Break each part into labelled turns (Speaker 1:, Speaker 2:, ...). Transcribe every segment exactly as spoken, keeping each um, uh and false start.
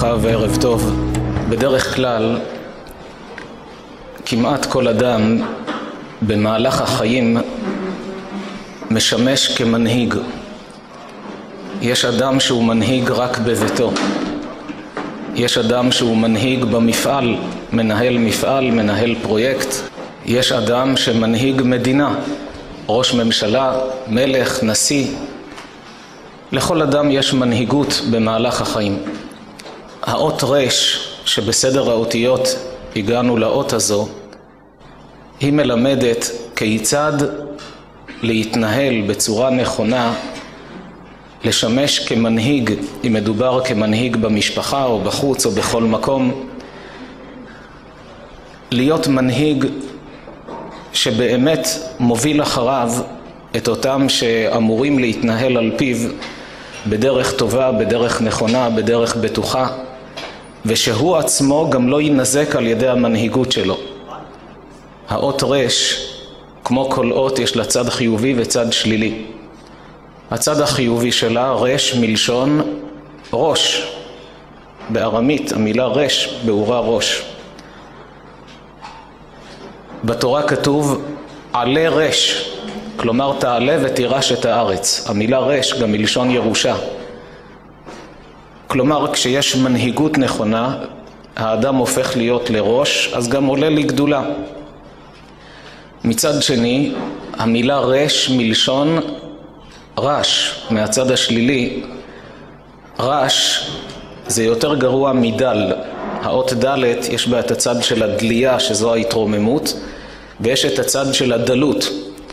Speaker 1: וברכה וערב טוב. בדרך כלל כמעט כל אדם במהלך החיים משמש כמנהיג. יש אדם שהוא מנהיג רק בביתו, יש אדם שהוא מנהיג במפעל, מנהל מפעל, מנהל פרויקט, יש אדם שמנהיג מדינה, ראש ממשלה, מלך, נשיא. לכל אדם יש מנהיגות במהלך החיים. האות רש שבסדר האותיות הגענו לאות הזו, היא מלמדת כיצד להתנהל בצורה נכונה, לשמש כמנהיג, אם מדובר כמנהיג במשפחה או בחוץ או בכל מקום, להיות מנהיג שבאמת מוביל אחריו את אותם שאמורים להתנהל על פיו בדרך טובה, בדרך נכונה, בדרך בטוחה, ושהוא עצמו גם לא ינזק על ידי המנהיגות שלו. האות רש, כמו כל אות, יש לה צד חיובי וצד שלילי. הצד החיובי שלה, רש מלשון ראש. בארמית המילה רש באורה ראש. בתורה כתוב עלה רש, כלומר תעלה ותירש את הארץ. המילה רש גם מלשון ירושה. כלומר כשיש מנהיגות נכונה, האדם הופך להיות לראש, אז גם עולה לגדולה. מצד שני, המילה רש מלשון רש, מהצד השלילי. רש זה יותר גרוע מדל. האות דלת יש בה את הצד של הדליה, שזו ההתרוממות, ויש את הצד של הדלות.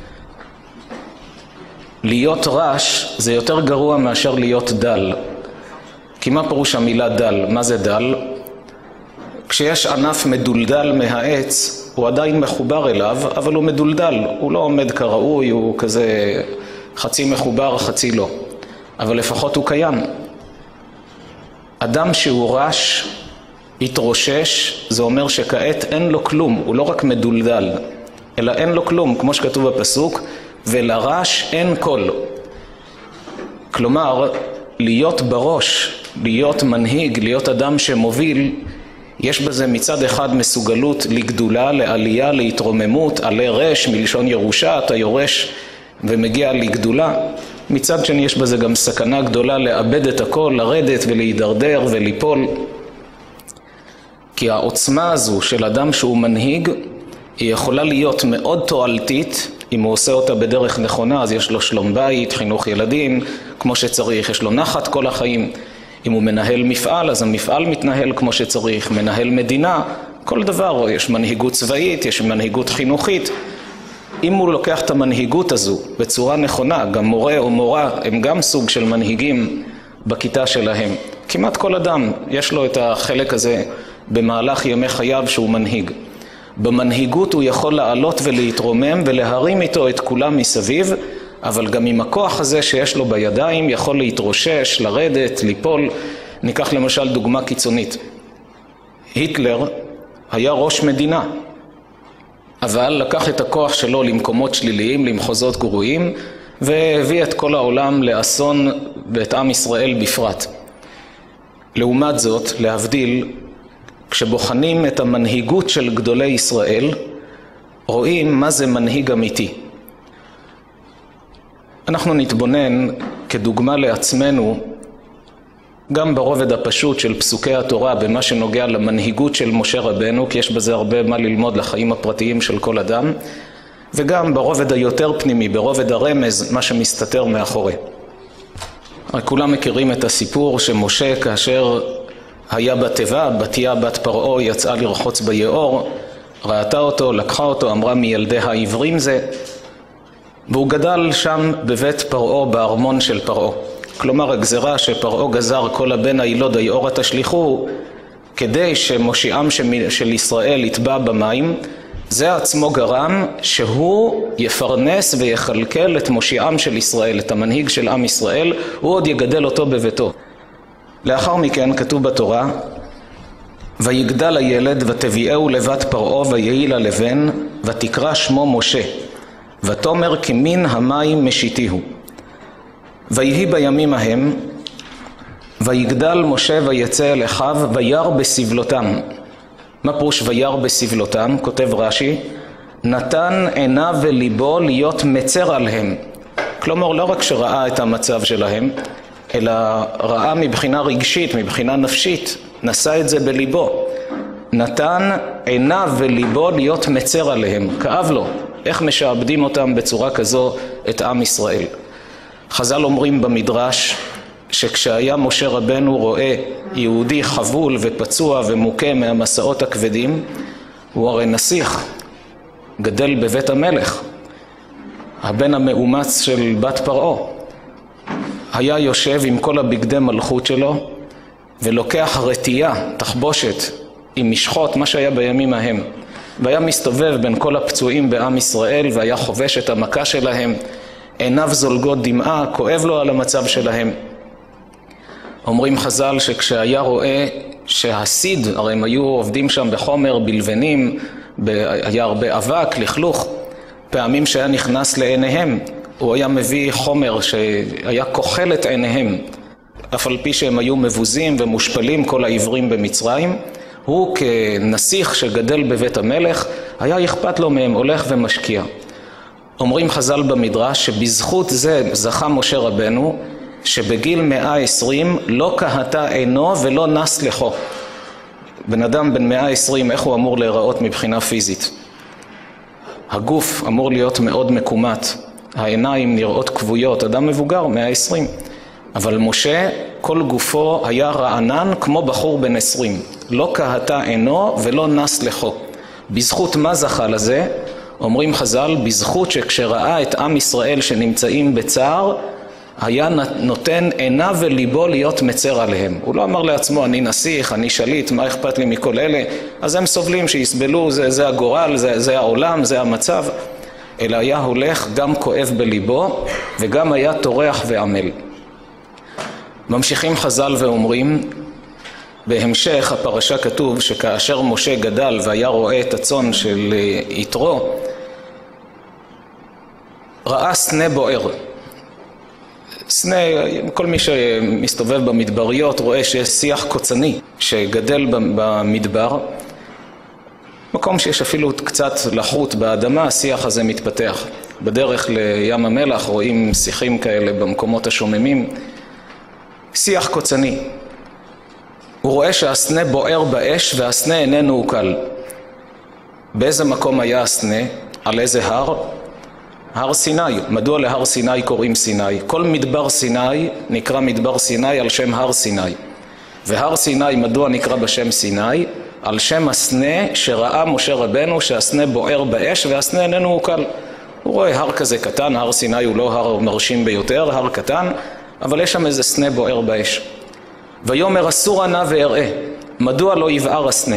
Speaker 1: להיות רש זה יותר גרוע מאשר להיות דל. כי מה פירוש המילה דל? מה זה דל? כשיש ענף מדולדל מהעץ, הוא עדיין מחובר אליו, אבל הוא מדולדל, הוא לא עומד כראוי, הוא כזה חצי מחובר, חצי לא. אבל לפחות הוא קיים. אדם שהוא רש, התרושש, זה אומר שכעת אין לו כלום, הוא לא רק מדולדל, אלא אין לו כלום, כמו שכתוב בפסוק, ולרש אין קול. כלומר, להיות בראש, להיות מנהיג, להיות אדם שמוביל, יש בזה מצד אחד מסוגלות לגדולה, לעלייה, להתרוממות, עלי רש, מלשון ירושה, אתה יורש ומגיע לגדולה. מצד שני יש בזה גם סכנה גדולה לאבד את הכל, לרדת ולהידרדר וליפול. כי העוצמה הזו של אדם שהוא מנהיג, היא יכולה להיות מאוד תועלתית, אם הוא עושה אותה בדרך נכונה, אז יש לו שלום בית, חינוך ילדים, כמו שצריך, יש לו נחת כל החיים. אם הוא מנהל מפעל, אז המפעל מתנהל כמו שצריך, מנהל מדינה, כל דבר, יש מנהיגות צבאית, יש מנהיגות חינוכית. אם הוא לוקח את המנהיגות הזו בצורה נכונה, גם מורה או מורה הם גם סוג של מנהיגים בכיתה שלהם. כמעט כל אדם יש לו את החלק הזה במהלך ימי חייו שהוא מנהיג. במנהיגות הוא יכול לעלות ולהתרומם ולהרים איתו את כולם מסביב, אבל גם עם הכוח הזה שיש לו בידיים יכול להתרושש, לרדת, ליפול. ניקח למשל דוגמה קיצונית. היטלר היה ראש מדינה, אבל לקח את הכוח שלו למקומות שליליים, למחוזות גרועים, והביא את כל העולם לאסון ואת עם ישראל בפרט. לעומת זאת, להבדיל, כשבוחנים את המנהיגות של גדולי ישראל, רואים מה זה מנהיג אמיתי. אנחנו נתבונן כדוגמה לעצמנו, גם ברובד הפשוט של פסוקי התורה, במה שנוגע למנהיגות של משה רבנו, כי יש בזה הרבה מה ללמוד לחיים הפרטיים של כל אדם, וגם ברובד היותר פנימי, ברובד הרמז, מה שמסתתר מאחורי. כולם מכירים את הסיפור שמשה כאשר היה בתיבה, בתיה בת פרעה יצאה לרחוץ ביעור, ראתה אותו, לקחה אותו, אמרה מילדי העברים זה, והוא גדל שם בבית פרעה, בארמון של פרעה. כלומר, הגזרה שפרעה גזר כל הבן הילוד היעורה תשליכו, כדי שמושיעם של ישראל יטבע במים, זה עצמו גרם שהוא יפרנס ויחלקל את מושיעם של ישראל, את המנהיג של עם ישראל, הוא עוד יגדל אותו בביתו. לאחר מכן כתוב בתורה, ויגדל הילד ותביאהו לבת פרעה ויהי לה לבן, ותקרא שמו משה, ותאמר כמין המים משיתיהו. ויהי בימים ההם, ויגדל משה ויצא אל אחיו וירא בסבלותם. מה פירוש וירא בסבלותם? כותב רש"י, נתן עיניו וליבו להיות מצר עליהם. כלומר, לא רק שראה את המצב שלהם, אלא ראה מבחינה רגשית, מבחינה נפשית, נשא את זה בליבו. נתן עיניו וליבו להיות מצר עליהם, כאב לו. איך משעבדים אותם בצורה כזו את עם ישראל? חז"ל אומרים במדרש שכשהיה משה רבנו רואה יהודי חבול ופצוע ומוכה מהמסעות הכבדים, הוא הרי נסיך, גדל בבית המלך, הבן המאומץ של בת פרעה, היה יושב עם כל הבגדי מלכות שלו ולוקח רטייה, תחבושת, עם משחות, מה שהיה בימים ההם, והיה מסתובב בין כל הפצועים בעם ישראל והיה חובש את המכה שלהם, עיניו זולגות דמעה, כואב לו על המצב שלהם. אומרים חז"ל שכשהיה רואה שהסיד, הרי הם היו עובדים שם בחומר בלבנים, היה הרבה אבק, לכלוך, פעמים שהיה נכנס לעיניהם, הוא היה מביא חומר שהיה כוחל את עיניהם, אף על פי שהם היו מבוזים ומושפלים כל העברים במצרים, הוא כנסיך שגדל בבית המלך, היה אכפת לו מהם, הולך ומשקיע. אומרים חז"ל במדרש שבזכות זה זכה משה רבנו, שבגיל מאה ועשרים לא קהתה עינו ולא נס לחו. בן אדם בן מאה ועשרים, איך הוא אמור להיראות מבחינה פיזית? הגוף אמור להיות מאוד מקומט, העיניים נראות כבויות, אדם מבוגר, מאה ועשרים. אבל משה, כל גופו היה רענן כמו בחור בן עשרים. לא קהתה עינו ולא נס לחו. בזכות מה זכה לזה? אומרים חז"ל, בזכות שכשראה את עם ישראל שנמצאים בצער, היה נותן עיניו וליבו להיות מצר עליהם. הוא לא אמר לעצמו, אני נסיך, אני שליט, מה אכפת לי מכל אלה? אז הם סובלים שיסבלו, זה, זה הגורל, זה, זה העולם, זה המצב. אלא היה הולך גם כואב בליבו, וגם היה טורח ועמל. ממשיכים חז"ל ואומרים, בהמשך הפרשה כתוב שכאשר משה גדל והיה רואה את הצאן של יתרו, ראה סנה בוער. סנה, כל מי שמסתובב במדבריות רואה שיש שיח קוצני שגדל במדבר, מקום שיש אפילו קצת לחות באדמה, השיח הזה מתפתח. בדרך לים המלח רואים שיחים כאלה במקומות השוממים, שיח קוצני. הוא רואה שהסנה בוער באש והסנה איננו עוקל. באיזה מקום היה הסנה? על איזה הר? הר סיני. מדוע להר סיני קוראים סיני? כל מדבר סיני נקרא מדבר סיני על שם הר סיני. והר סיני מדוע נקרא בשם סיני? על שם הסנה שראה משה רבנו שהסנה בוער באש והסנה איננו עוקל. הוא רואה הר כזה קטן, הר סיני הוא לא הר מרשים ביותר, הר קטן, אבל יש שם איזה סנה בוער באש. ויאמר אסור נא ואראה, מדוע לא יבער הסנה?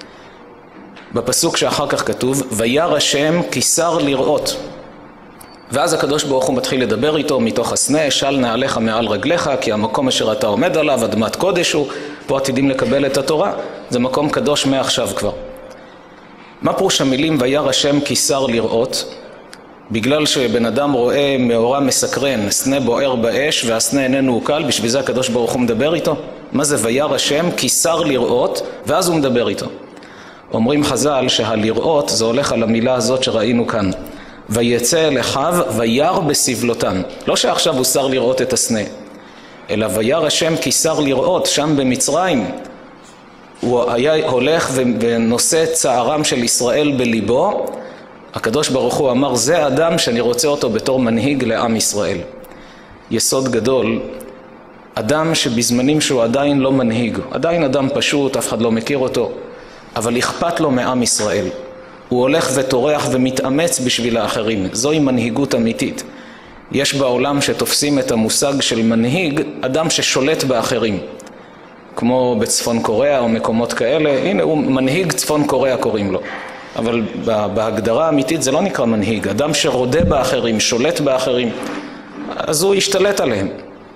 Speaker 1: בפסוק שאחר כך כתוב, וירא השם כי שר לראות. ואז הקדוש ברוך הוא מתחיל לדבר איתו מתוך הסנה, של נעליך מעל רגליך, כי המקום אשר אתה עומד עליו, אדמת קודש הוא, פה עתידים לקבל את התורה, זה מקום קדוש מעכשיו כבר. מה פירוש המילים וירא השם כי שר לראות? בגלל שבן אדם רואה מאורע מסקרן, סנה בוער באש והסנה איננו עוקל, בשביל זה הקדוש ברוך הוא מדבר איתו? מה זה וירא השם כי שר לראות, ואז הוא מדבר איתו? אומרים חז"ל שהלראות זה הולך על המילה הזאת שראינו כאן. ויצא אל אחיו וירא בסבלותם. לא שעכשיו הוא שר לראות את הסנה, אלא וירא השם כי שר לראות, שם במצרים. הוא היה הולך ונושא צערם של ישראל בליבו. הקדוש ברוך הוא אמר, זה אדם שאני רוצה אותו בתור מנהיג לעם ישראל. יסוד גדול, אדם שבזמנים שהוא עדיין לא מנהיג, עדיין אדם פשוט, אף אחד לא מכיר אותו, אבל אכפת לו מעם ישראל. הוא הולך וטורח ומתאמץ בשביל האחרים. זוהי מנהיגות אמיתית. יש בעולם שתופסים את המושג של מנהיג, אדם ששולט באחרים. כמו בצפון קוריאה או מקומות כאלה, הנה הוא מנהיג צפון קוריאה קוראים לו. אבל בהגדרה האמיתית זה לא נקרא מנהיג. אדם שרודה באחרים, שולט באחרים, אז הוא ישתלט עליהם.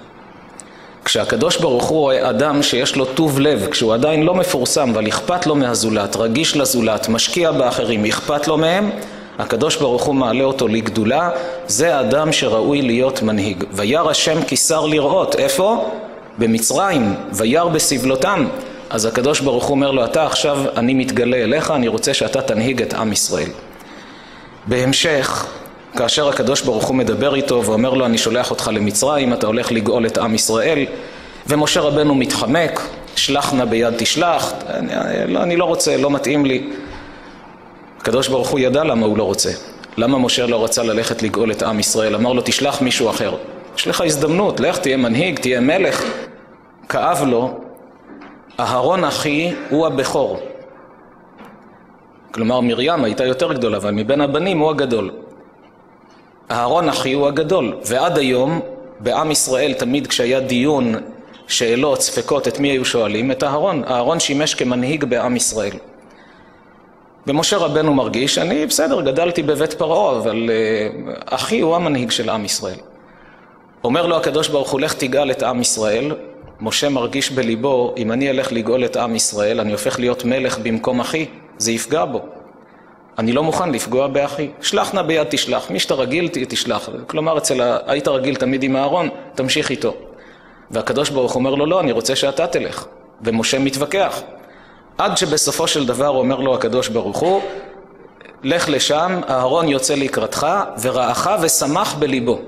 Speaker 1: כשהקדוש ברוך הוא רואה אדם שיש לו טוב לב, כשהוא עדיין לא מפורסם, אבל אכפת לו מהזולת, רגיש לזולת, משקיע באחרים, אכפת לו מהם, הקדוש ברוך הוא מעלה אותו לגדולה, זה האדם שראוי להיות מנהיג. וירא השם כי שר לראות, איפה? במצרים, וירא בסבלותם, אז הקדוש ברוך הוא אומר לו, אתה עכשיו אני מתגלה אליך, אני רוצה שאתה תנהיג את עם ישראל. בהמשך, כאשר הקדוש ברוך הוא מדבר איתו ואומר לו, אני שולח אותך למצרים, אתה הולך לגאול את עם ישראל, ומשה רבנו מתחמק, שלח נא ביד תשלח, אני, לא, אני לא רוצה, לא מתאים לי. הקדוש ברוך הוא ידע למה הוא לא רוצה. למה משה לא רצה ללכת לגאול את עם ישראל? אמר לו, תשלח מישהו אחר. יש לך הזדמנות, לך תהיה מנהיג, תהיה מלך. כאב לו, אהרון אחי הוא הבכור. כלומר מרים הייתה יותר גדולה, אבל מבין הבנים הוא הגדול. אהרון אחי הוא הגדול, ועד היום בעם ישראל תמיד כשהיה דיון, שאלות, ספקות, את מי היו שואלים? את אהרון. אהרון שימש כמנהיג בעם ישראל. ומשה רבנו מרגיש, אני בסדר, גדלתי בבית פרעה, אבל uh, אחי הוא המנהיג של עם ישראל. אומר לו הקדוש ברוך הוא, לך תגאל את עם ישראל. משה מרגיש בליבו, אם אני אלך לגאול את עם ישראל, אני הופך להיות מלך במקום אחי, זה יפגע בו. אני לא מוכן לפגוע באחי. שלח נא ביד תשלח, מי שאתה רגיל תשלח. כלומר, אצל ה... היית רגיל תמיד עם אהרון, תמשיך איתו. והקדוש ברוך אומר לו, לא, אני רוצה שאתה תלך. ומשה מתווכח. עד שבסופו של דבר אומר לו הקדוש ברוך הוא, לך לשם, אהרון יוצא לקראתך, ורעך ושמח בליבו.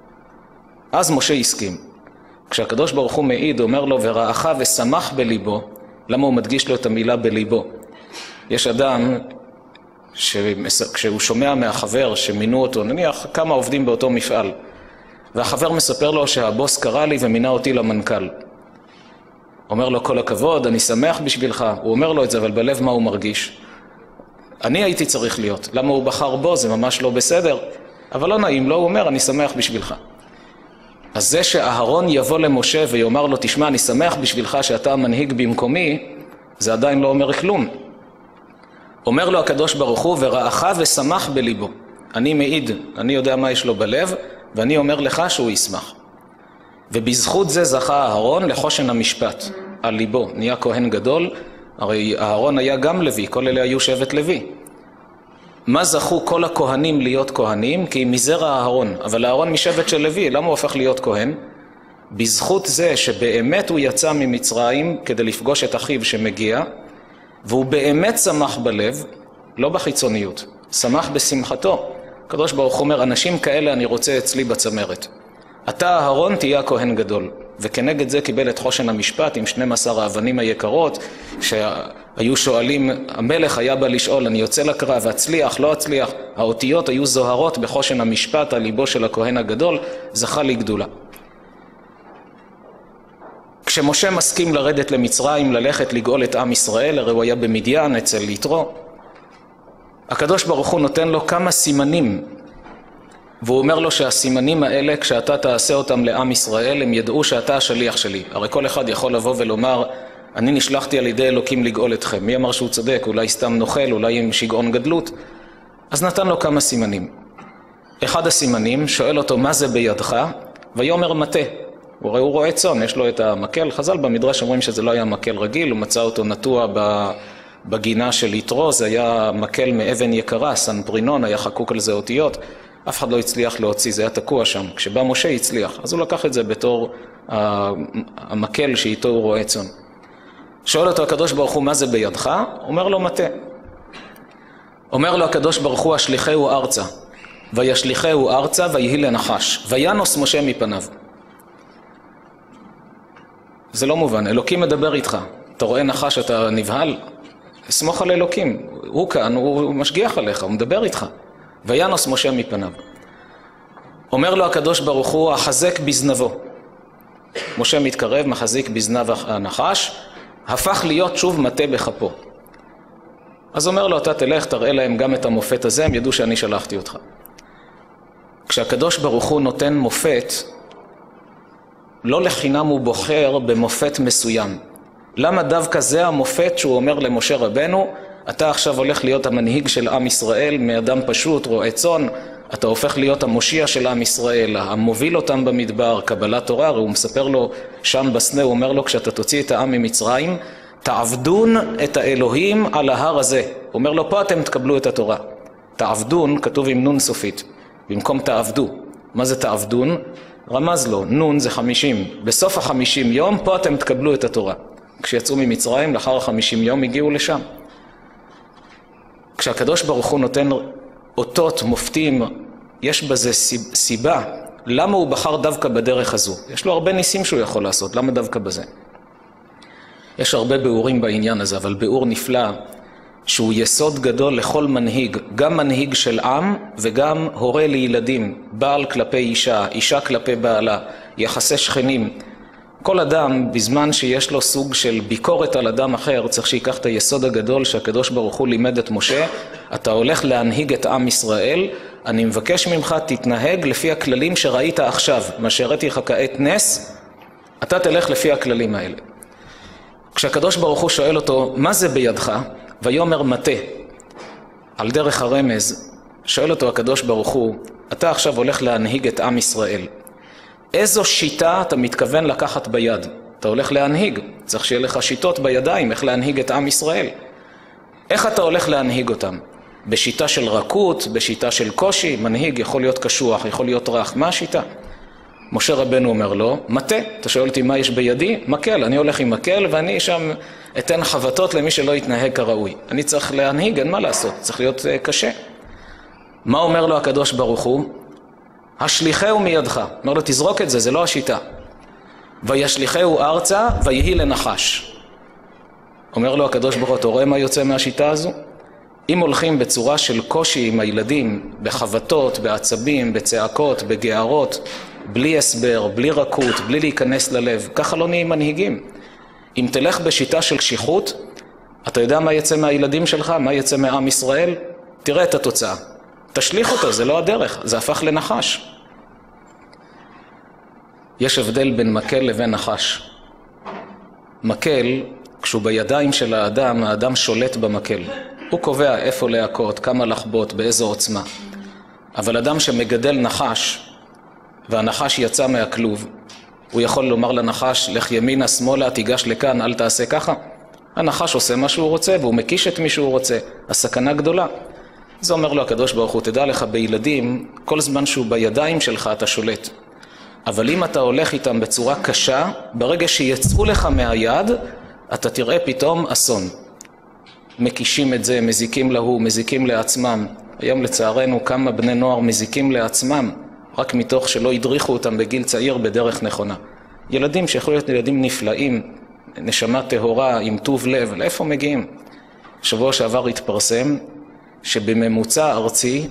Speaker 1: אז משה הסכים. כשהקדוש ברוך הוא מעיד, אומר לו, ורעך ושמח בליבו, למה הוא מדגיש לו את המילה בליבו? יש אדם, כשהוא שומע מהחבר שמינו אותו, נניח כמה עובדים באותו מפעל, והחבר מספר לו שהבוס קרא לי ומינה אותי למנכ"ל. אומר לו, כל הכבוד, אני שמח בשבילך. הוא אומר לו את זה, אבל בלב מה הוא מרגיש? אני הייתי צריך להיות. למה הוא בחר בו? זה ממש לא בסדר. אבל לא נעים לו, הוא אומר, אני שמח בשבילך. אז זה שאהרון יבוא למשה ויאמר לו, תשמע, אני שמח בשבילך שאתה מנהיג במקומי, זה עדיין לא אומר כלום. אומר לו הקדוש ברוך הוא, ורעך ושמח בליבו. אני מעיד, אני יודע מה יש לו בלב, ואני אומר לך שהוא ישמח. ובזכות זה זכה אהרון לחושן המשפט על ליבו, נהיה כהן גדול. הרי אהרון היה גם לוי, כל אלה היו שבט לוי. מה זכו כל הכהנים להיות כהנים? כי מזרע אהרון, אבל אהרון משבט של לוי, למה הוא הופך להיות כהן? בזכות זה שבאמת הוא יצא ממצרים כדי לפגוש את אחיו שמגיע, והוא באמת שמח בלב, לא בחיצוניות, שמח בשמחתו. הקדוש ברוך הוא אומר, אנשים כאלה אני רוצה אצלי בצמרת. אתה אהרון תהיה הכהן גדול, וכנגד זה קיבל את חושן המשפט עם שנים עשר האבנים היקרות, שהיו שואלים, המלך היה בא לשאול, אני יוצא לקרב, הצליח, לא הצליח, האותיות היו זוהרות בחושן המשפט על ליבו של הכהן הגדול, זכה לגדולה. כשמשה מסכים לרדת למצרים, ללכת לגאול את עם ישראל, הרי הוא היה במדיין אצל יתרו, הקדוש ברוך הוא נותן לו כמה סימנים, והוא אומר לו שהסימנים האלה, כשאתה תעשה אותם לעם ישראל, הם ידעו שאתה השליח שלי. הרי כל אחד יכול לבוא ולומר, אני נשלחתי על ידי אלוקים לגאול אתכם. מי אמר שהוא צודק? אולי סתם נוכל, אולי עם שיגעון גדלות. אז נתן לו כמה סימנים. אחד הסימנים שואל אותו, מה זה בידך? ויאמר מטה. הוא, הוא רואה צאן, יש לו את המקל. חז"ל במדרש אומרים שזה לא היה מקל רגיל, הוא מצא אותו נטוע בגינה של יתרו, זה היה מקל מאבן יקרה, סנפרינון, היה חקוק על זה אותיות. אף אחד לא הצליח להוציא, זה היה תקוע שם. כשבא משה הצליח, אז הוא לקח את זה בתור המקל שאיתו הוא רואה צאן. שואל אותו הקדוש ברוך הוא, מה זה בידך? אומר לו, מטה. אומר לו הקדוש ברוך הוא, השליחהו ארצה. וישליחהו ארצה ויהי לנחש. וינוס משה מפניו. זה לא מובן, אלוקים מדבר איתך. אתה רואה נחש, אתה נבהל? סמוך על אלוקים. הוא כאן, הוא משגיח עליך, הוא מדבר איתך. וינוס משה מפניו. אומר לו הקדוש ברוך הוא, החזק בזנבו. משה מתקרב, מחזיק בזנב הנחש, הפך להיות שוב מטה בכפו. אז אומר לו, אתה תלך, תראה להם גם את המופת הזה, הם ידעו שאני שלחתי אותך. כשהקדוש ברוך הוא נותן מופת, לא לחינם הוא בוחר במופת מסוים. למה דווקא זה המופת שהוא אומר למשה רבנו, אתה עכשיו הולך להיות המנהיג של עם ישראל, מאדם פשוט, רועה צאן, אתה הופך להיות המושיע של עם ישראל, המוביל אותם במדבר, קבלת תורה, הוא מספר לו שם בסנה, הוא אומר לו, כשאתה תוציא את העם ממצרים, תעבדון את האלוהים על ההר הזה. הוא אומר לו, פה אתם תקבלו את התורה. תעבדון, כתוב עם נון סופית, במקום תעבדו. מה זה תעבדון? רמז לו, נון זה חמישים, בסוף החמישים יום פה אתם תקבלו את התורה. כשיצאו ממצרים, לאחר החמישים יום הגיעו לשם. כשהקדוש ברוך הוא נותן אותות, מופתים, יש בזה סיבה. למה הוא בחר דווקא בדרך הזו? יש לו הרבה ניסים שהוא יכול לעשות, למה דווקא בזה? יש הרבה ביאורים בעניין הזה, אבל ביאור נפלא, שהוא יסוד גדול לכל מנהיג, גם מנהיג של עם וגם הורה לילדים, בעל כלפי אישה, אישה כלפי בעלה, יחסי שכנים. כל אדם, בזמן שיש לו סוג של ביקורת על אדם אחר, צריך שיקח את היסוד הגדול שהקדוש ברוך הוא לימד את משה, אתה הולך להנהיג את עם ישראל, אני מבקש ממך תתנהג לפי הכללים שראית עכשיו, מה שהראיתי לך כעת נס, אתה תלך לפי הכללים האלה. כשהקדוש ברוך הוא שואל אותו, מה זה בידך? ויאמר מטה, על דרך הרמז, שואל אותו הקדוש ברוך הוא, אתה עכשיו הולך להנהיג את עם ישראל. איזו שיטה אתה מתכוון לקחת ביד? אתה הולך להנהיג, צריך שיהיה לך שיטות בידיים, איך להנהיג את עם ישראל. איך אתה הולך להנהיג אותם? בשיטה של רכות, בשיטה של קושי, מנהיג יכול להיות קשוח, יכול להיות רך, מה השיטה? משה רבנו אומר לו, מטה, אתה שואל אותי מה יש בידי? מקל, אני הולך עם מקל ואני שם אתן חבטות למי שלא יתנהג כראוי. אני צריך להנהיג, אין מה לעשות, צריך להיות uh, קשה. מה אומר לו הקדוש ברוך הוא? השליחהו מידך. אומר לו, תזרוק את זה, זה לא השיטה. וישליחהו ארצה ויהי לנחש. אומר לו הקדוש ברוך הוא, אתה רואה מה יוצא מהשיטה הזו? אם הולכים בצורה של קושי עם הילדים, בחבטות, בעצבים, בצעקות, בגערות, בלי הסבר, בלי רכות, בלי להיכנס ללב, ככה לא נהיים מנהיגים. אם תלך בשיטה של קשיחות, אתה יודע מה יצא מהילדים שלך, מה יצא מעם ישראל? תראה את התוצאה. תשליך אותו, זה לא הדרך, זה הפך לנחש. יש הבדל בין מקל לבין נחש. מקל, כשהוא בידיים של האדם, האדם שולט במקל. הוא קובע איפה להכות, כמה לחבוט, באיזו עוצמה. אבל אדם שמגדל נחש, והנחש יצא מהכלוב, הוא יכול לומר לנחש, לך ימינה, שמאלה, תיגש לכאן, אל תעשה ככה. הנחש עושה מה שהוא רוצה, והוא מקיש את מי שהוא רוצה. הסכנה גדולה. זה אומר לו הקדוש ברוך הוא, תדע לך בילדים, כל זמן שהוא בידיים שלך אתה שולט. אבל אם אתה הולך איתם בצורה קשה, ברגע שיצאו לך מהיד, אתה תראה פתאום אסון. מקישים את זה, מזיקים להוא, מזיקים לעצמם. היום לצערנו כמה בני נוער מזיקים לעצמם, רק מתוך שלא הדריכו אותם בגיל צעיר בדרך נכונה. ילדים שיכולו להיות ילדים נפלאים, נשמה טהורה, עם טוב לב, לאיפה מגיעים? שבוע שעבר התפרסם שבממוצע ארצי,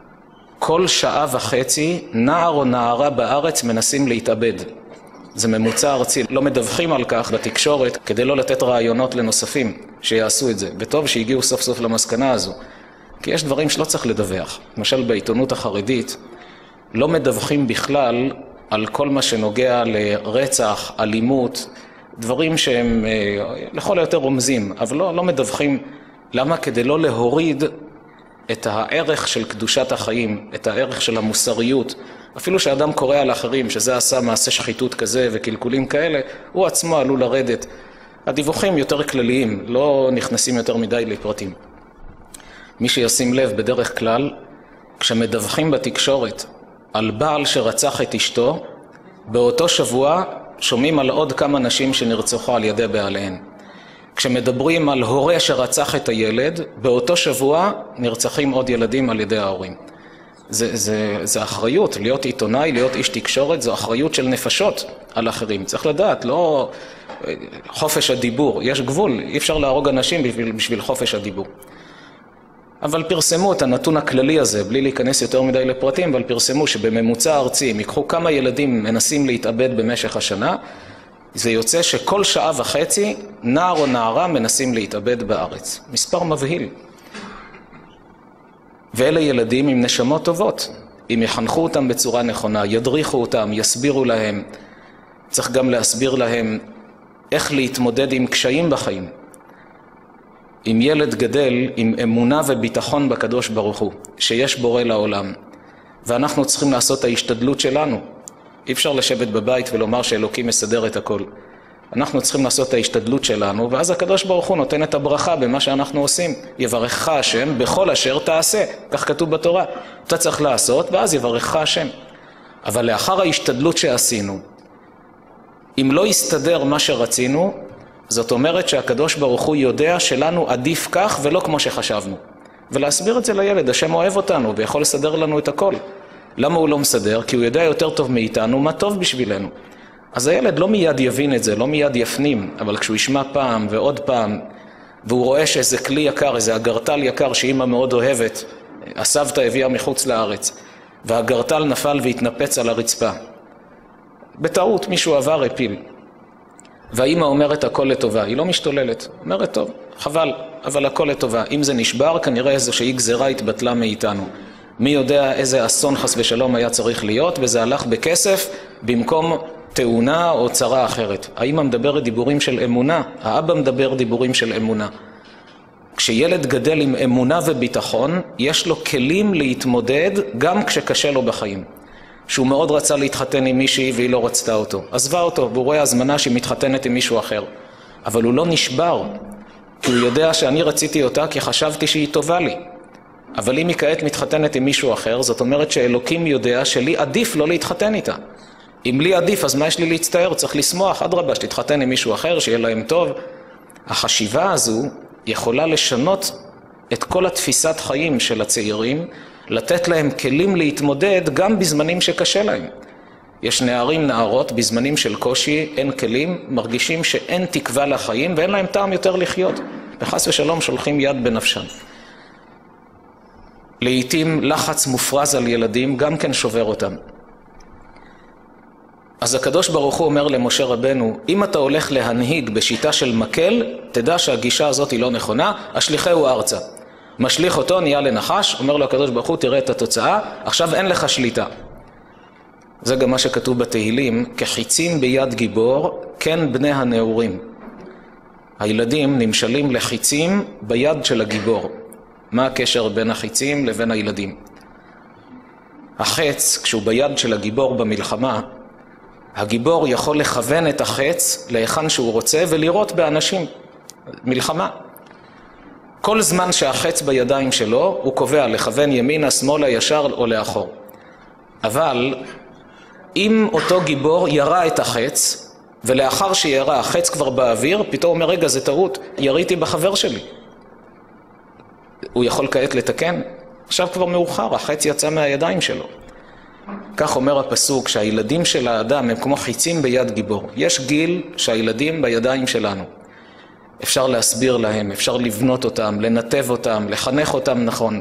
Speaker 1: כל שעה וחצי נער או נערה בארץ מנסים להתאבד. זה ממוצע ארצי, לא מדווחים על כך בתקשורת כדי לא לתת רעיונות לנוספים שיעשו את זה. וטוב שהגיעו סוף סוף למסקנה הזו, כי יש דברים שלא צריך לדווח. למשל בעיתונות החרדית, לא מדווחים בכלל על כל מה שנוגע לרצח, אלימות, דברים שהם לכל היותר רומזים, אבל לא, לא מדווחים. למה? כדי לא להוריד את הערך של קדושת החיים, את הערך של המוסריות. אפילו שאדם קורא על אחרים, שזה עשה מעשה שחיתות כזה וקלקולים כאלה, הוא עצמו עלול לרדת. הדיווחים יותר כלליים, לא נכנסים יותר מדי לפרטים. מי שישים לב בדרך כלל, כשמדווחים בתקשורת על בעל שרצח את אשתו, באותו שבוע שומעים על עוד כמה נשים שנרצחו על ידי בעליהן. כשמדברים על הורה שרצח את הילד, באותו שבוע נרצחים עוד ילדים על ידי ההורים. זה, זה, זה אחריות, להיות עיתונאי, להיות איש תקשורת, זו אחריות של נפשות על אחרים. צריך לדעת, לא חופש הדיבור, יש גבול, אי אפשר להרוג אנשים בשביל, בשביל חופש הדיבור. אבל פרסמו את הנתון הכללי הזה, בלי להיכנס יותר מדי לפרטים, אבל פרסמו שבממוצע ארצי, הם ייקחו כמה ילדים מנסים להתאבד במשך השנה, זה יוצא שכל שעה וחצי נער או נערה מנסים להתאבד בארץ. מספר מבהיל. ואלה ילדים עם נשמות טובות. אם יחנכו אותם בצורה נכונה, ידריכו אותם, יסבירו להם. צריך גם להסביר להם איך להתמודד עם קשיים בחיים. אם ילד גדל עם אמונה וביטחון בקדוש ברוך הוא, שיש בורא לעולם, ואנחנו צריכים לעשות את ההשתדלות שלנו. אי אפשר לשבת בבית ולומר שאלוקים מסדר את הכל. אנחנו צריכים לעשות את ההשתדלות שלנו, ואז הקדוש ברוך הוא נותן את הברכה במה שאנחנו עושים. יברכך השם בכל אשר תעשה, כך כתוב בתורה. אתה צריך לעשות, ואז יברכך השם. אבל לאחר ההשתדלות שעשינו, אם לא יסתדר מה שרצינו, זאת אומרת שהקדוש ברוך הוא יודע שלנו עדיף כך ולא כמו שחשבנו. ולהסביר את זה לילד, השם אוהב אותנו ויכול לסדר לנו את הכל. למה הוא לא מסדר? כי הוא יודע יותר טוב מאיתנו מה טוב בשבילנו. אז הילד לא מיד יבין את זה, לא מיד יפנים, אבל כשהוא ישמע פעם ועוד פעם, והוא רואה שאיזה כלי יקר, איזה אגרטל יקר שאמא מאוד אוהבת, הסבתא הביאה מחוץ לארץ, והאגרטל נפל והתנפץ על הרצפה. בטעות מישהו עבר הפיל. והאמא אומרת הכל לטובה, היא לא משתוללת, אומרת טוב, חבל, אבל הכל לטובה. אם זה נשבר, כנראה איזושהי גזרה התבטלה מאיתנו. מי יודע איזה אסון חס ושלום היה צריך להיות, וזה הלך בכסף במקום תאונה או צרה אחרת. האמא מדברת דיבורים של אמונה, האבא מדבר דיבורים של אמונה. כשילד גדל עם אמונה וביטחון, יש לו כלים להתמודד גם כשקשה לו בחיים. שהוא מאוד רצה להתחתן עם מישהי והיא לא רצתה אותו. עזבה אותו, והוא רואה הזמנה שהיא מתחתנת עם מישהו אחר. אבל הוא לא נשבר, כי הוא יודע שאני רציתי אותה כי חשבתי שהיא טובה לי. אבל אם היא כעת מתחתנת עם מישהו אחר, זאת אומרת שאלוקים יודע שלי עדיף לא להתחתן איתה. אם לי עדיף, אז מה יש לי להצטער? צריך לשמוח, אדרבה, שתתחתן עם מישהו אחר, שיהיה להם טוב. החשיבה הזו יכולה לשנות את כל התפיסת חיים של הצעירים, לתת להם כלים להתמודד גם בזמנים שקשה להם. יש נערים, נערות, בזמנים של קושי, אין כלים, מרגישים שאין תקווה לחיים ואין להם טעם יותר לחיות. בחס ושלום שולחים יד בנפשם. לעתים לחץ מופרז על ילדים גם כן שובר אותם. אז הקדוש ברוך הוא אומר למשה רבנו, אם אתה הולך להנהיג בשיטה של מקל, תדע שהגישה הזאת היא לא נכונה, השליחהו ארצה. משליך אותו, נהיה לנחש, אומר לו הקדוש ברוך הוא, תראה את התוצאה, עכשיו אין לך שליטה. זה גם מה שכתוב בתהילים, כחיצים ביד גיבור, כן בני הנעורים. הילדים נמשלים לחיצים ביד של הגיבור. מה הקשר בין החיצים לבין הילדים? החץ, כשהוא ביד של הגיבור במלחמה, הגיבור יכול לכוון את החץ להיכן שהוא רוצה ולראות באנשים. מלחמה. כל זמן שהחץ בידיים שלו, הוא קובע לכוון ימינה, שמאלה, ישר או לאחור. אבל אם אותו גיבור ירה את החץ, ולאחר שירה החץ כבר באוויר, פתאום אומר, רגע, זה טעות, יריתי בחבר שלי. הוא יכול כעת לתקן? עכשיו כבר מאוחר, החץ יצא מהידיים שלו. כך אומר הפסוק, שהילדים של האדם הם כמו חיצים ביד גיבור. יש גיל שהילדים בידיים שלנו. אפשר להסביר להם, אפשר לבנות אותם, לנתב אותם, לחנך אותם נכון.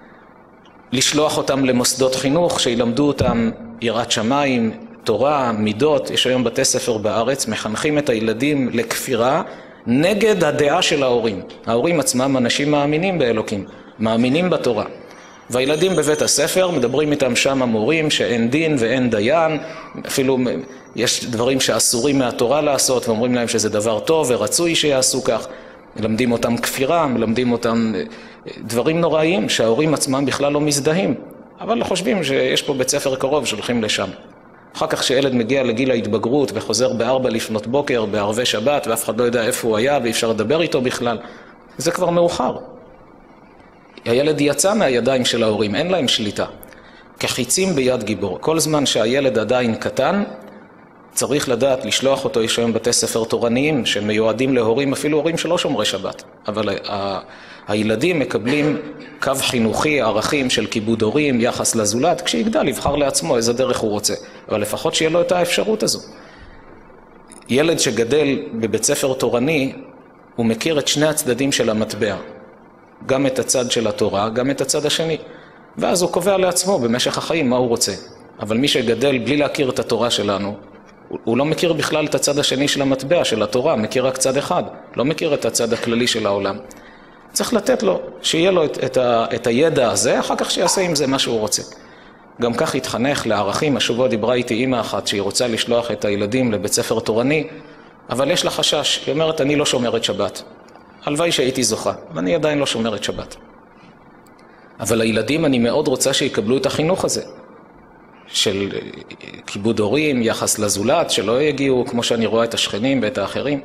Speaker 1: לשלוח אותם למוסדות חינוך שילמדו אותם יראת שמיים, תורה, מידות. יש היום בתי ספר בארץ, מחנכים את הילדים לכפירה נגד הדעה של ההורים. ההורים עצמם אנשים מאמינים באלוקים, מאמינים בתורה. והילדים בבית הספר מדברים איתם שם המורים שאין דין ואין דיין, אפילו יש דברים שאסורים מהתורה לעשות ואומרים להם שזה דבר טוב ורצוי שיעשו כך. מלמדים אותם כפירה, מלמדים אותם דברים נוראים שההורים עצמם בכלל לא מזדהים, אבל חושבים שיש פה בית ספר קרוב שהולכים לשם. אחר כך שילד מגיע לגיל ההתבגרות וחוזר בארבע לפנות בוקר בערבי שבת ואף אחד לא יודע איפה הוא היה ואפשר לדבר איתו בכלל, זה כבר מאוחר. הילד יצא מהידיים של ההורים, אין להם שליטה. כחיצים ביד גיבור. כל זמן שהילד עדיין קטן, צריך לדעת לשלוח אותו. יש היום בתי ספר תורניים שמיועדים להורים, אפילו הורים שלא שומרי שבת. אבל ה- הילדים מקבלים קו חינוכי, ערכים של כיבוד הורים, יחס לזולת, כשיגדל יבחר לעצמו איזה דרך הוא רוצה. אבל לפחות שיהיה לו את האפשרות הזו. ילד שגדל בבית ספר תורני, הוא מכיר את שני הצדדים של המטבע. גם את הצד של התורה, גם את הצד השני. ואז הוא קובע לעצמו במשך החיים מה הוא רוצה. אבל מי שגדל בלי להכיר את התורה שלנו, הוא לא מכיר בכלל את הצד השני של המטבע, של התורה, מכיר רק צד אחד, לא מכיר את הצד הכללי של העולם. צריך לתת לו, שיהיה לו את, את, ה, את הידע הזה, אחר כך שיעשה עם זה מה שהוא רוצה. גם כך התחנך לערכים. השבוע דיברה איתי אמא אחת שהיא רוצה לשלוח את הילדים לבית ספר תורני, אבל יש לה חשש, היא אומרת, אני לא שומרת שבת. הלוואי שהייתי זוכה, ואני עדיין לא שומרת שבת. אבל הילדים, אני מאוד רוצה שיקבלו את החינוך הזה, של כיבוד הורים, יחס לזולת, שלא יגיעו כמו שאני רואה את השכנים ואת האחרים.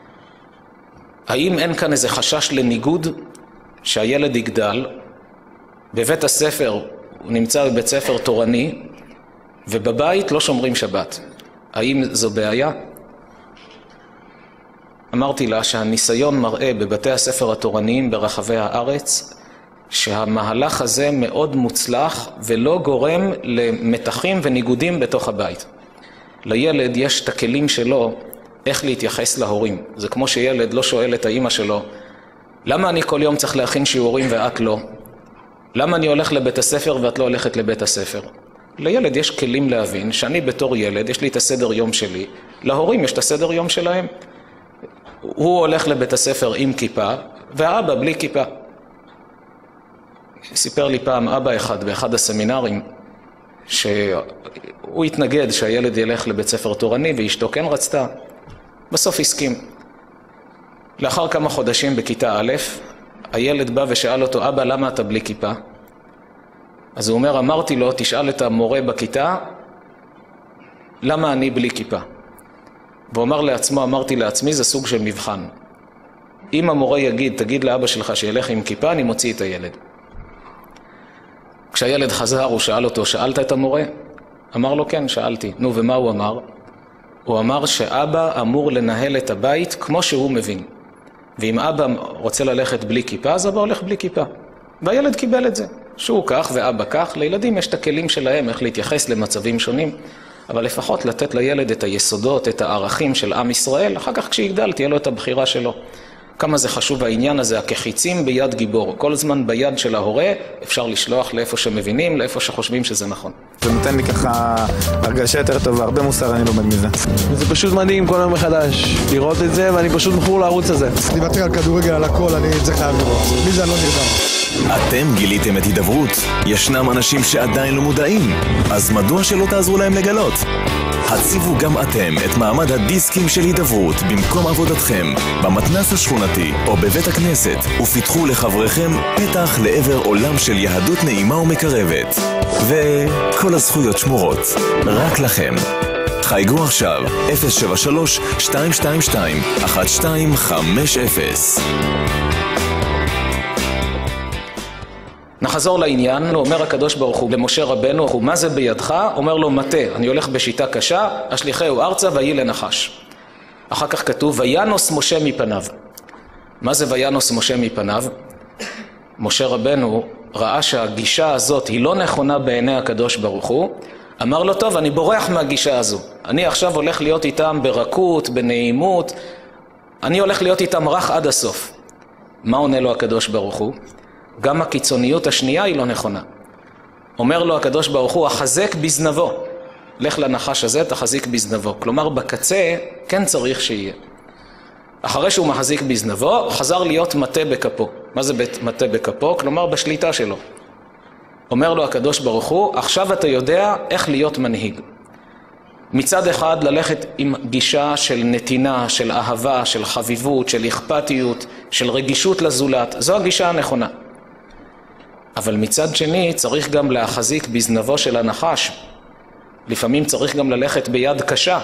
Speaker 1: האם אין כאן איזה חשש לניגוד שהילד יגדל, בבית הספר, הוא נמצא בבית ספר תורני, ובבית לא שומרים שבת. האם זו בעיה? אמרתי לה שהניסיון מראה בבתי הספר התורניים ברחבי הארץ שהמהלך הזה מאוד מוצלח ולא גורם למתחים וניגודים בתוך הבית. לילד יש את הכלים שלו איך להתייחס להורים. זה כמו שילד לא שואל את האמא שלו, למה אני כל יום צריך להכין שיעורים ואת לא? למה אני הולך לבית הספר ואת לא הולכת לבית הספר? לילד יש כלים להבין שאני בתור ילד, יש לי את הסדר יום שלי, להורים יש את הסדר יום שלהם. הוא הולך לבית הספר עם כיפה, והאבא בלי כיפה. סיפר לי פעם אבא אחד באחד הסמינרים, שהוא התנגד שהילד ילך לבית ספר תורני, ואשתו כן רצתה. בסוף הסכים. לאחר כמה חודשים בכיתה א', הילד בא ושאל אותו, אבא, למה אתה בלי כיפה? אז הוא אומר, אמרתי לו, תשאל את המורה בכיתה, למה אני בלי כיפה? והוא אמר לעצמו, אמרתי לעצמי, זה סוג של מבחן. אם המורה יגיד, תגיד לאבא שלך שילך עם כיפה, אני מוציא את הילד. כשהילד חזר, הוא שאל אותו, שאלת את המורה? אמר לו, כן, שאלתי. נו, ומה הוא אמר? הוא אמר שאבא אמור לנהל את הבית כמו שהוא מבין. ואם אבא רוצה ללכת בלי כיפה, אז אבא הולך בלי כיפה. והילד קיבל את זה. שהוא כך ואבא כך, לילדים יש את הכלים שלהם איך להתייחס למצבים שונים, אבל לפחות לתת לילד את היסודות, את הערכים של עם ישראל, אחר כך כשיגדל תהיה לו את הבחירה שלו. כמה זה חשוב העניין הזה, הכחיצים ביד גיבור. כל זמן ביד של ההורה אפשר לשלוח לאיפה שמבינים, לאיפה שחושבים שזה נכון.
Speaker 2: זה נותן לי ככה הרגשה יותר טובה, הרבה מוסר אני לומד מזה.
Speaker 3: זה פשוט מדהים כל יום מחדש, לראות את זה, ואני פשוט מכור לערוץ הזה.
Speaker 4: אני מוותר על כדורגל, על הכל, אני את זה חייב לראות. מי זה אני לא נרדם.
Speaker 5: אתם גיליתם את הידברות. ישנם אנשים שעדיין לא מודעים, אז מדוע שלא תעזרו להם לגלות? הציבו גם אתם את מעמד הדיסקים של הידברות במקום עבודתכם, במתנ"ס השכונתי או בבית הכנסת, ופיתחו לחבריכם פתח לעבר עולם של יהדות נעימה ומקרבת. וכל הזכויות שמורות, רק לכם. חייגו עכשיו, אפס שבע שלוש שתיים שתיים שתיים אחת שתיים חמש אפס.
Speaker 1: נחזור לעניין, אומר הקדוש ברוך הוא למשה רבנו, מה זה בידך? אומר לו, מטה, אני הולך בשיטה קשה, השליחהו ארצה ויהי לנחש. אחר כך כתוב, וינוס משה מפניו. מה זה וינוס משה מפניו? משה רבנו ראה שהגישה הזאת היא לא נכונה בעיני הקדוש ברוך הוא, אמר לו, טוב, אני בורח מהגישה הזו. אני עכשיו הולך להיות איתם ברכות, בנעימות, אני הולך להיות איתם רך עד הסוף. מה עונה לו הקדוש ברוך הוא? גם הקיצוניות השנייה היא לא נכונה. אומר לו הקדוש ברוך הוא, החזק בזנבו. לך לנחש הזה, תחזיק בזנבו. כלומר, בקצה כן צריך שיהיה. אחרי שהוא מחזיק בזנבו, חזר להיות מטה בכפו. מה זה מטה בכפו? כלומר, בשליטה שלו. אומר לו הקדוש ברוך הוא, עכשיו אתה יודע איך להיות מנהיג. מצד אחד ללכת עם גישה של נתינה, של אהבה, של חביבות, של אכפתיות, של רגישות לזולת. זו הגישה הנכונה. אבל מצד שני צריך גם להחזיק בזנבו של הנחש. לפעמים צריך גם ללכת ביד קשה.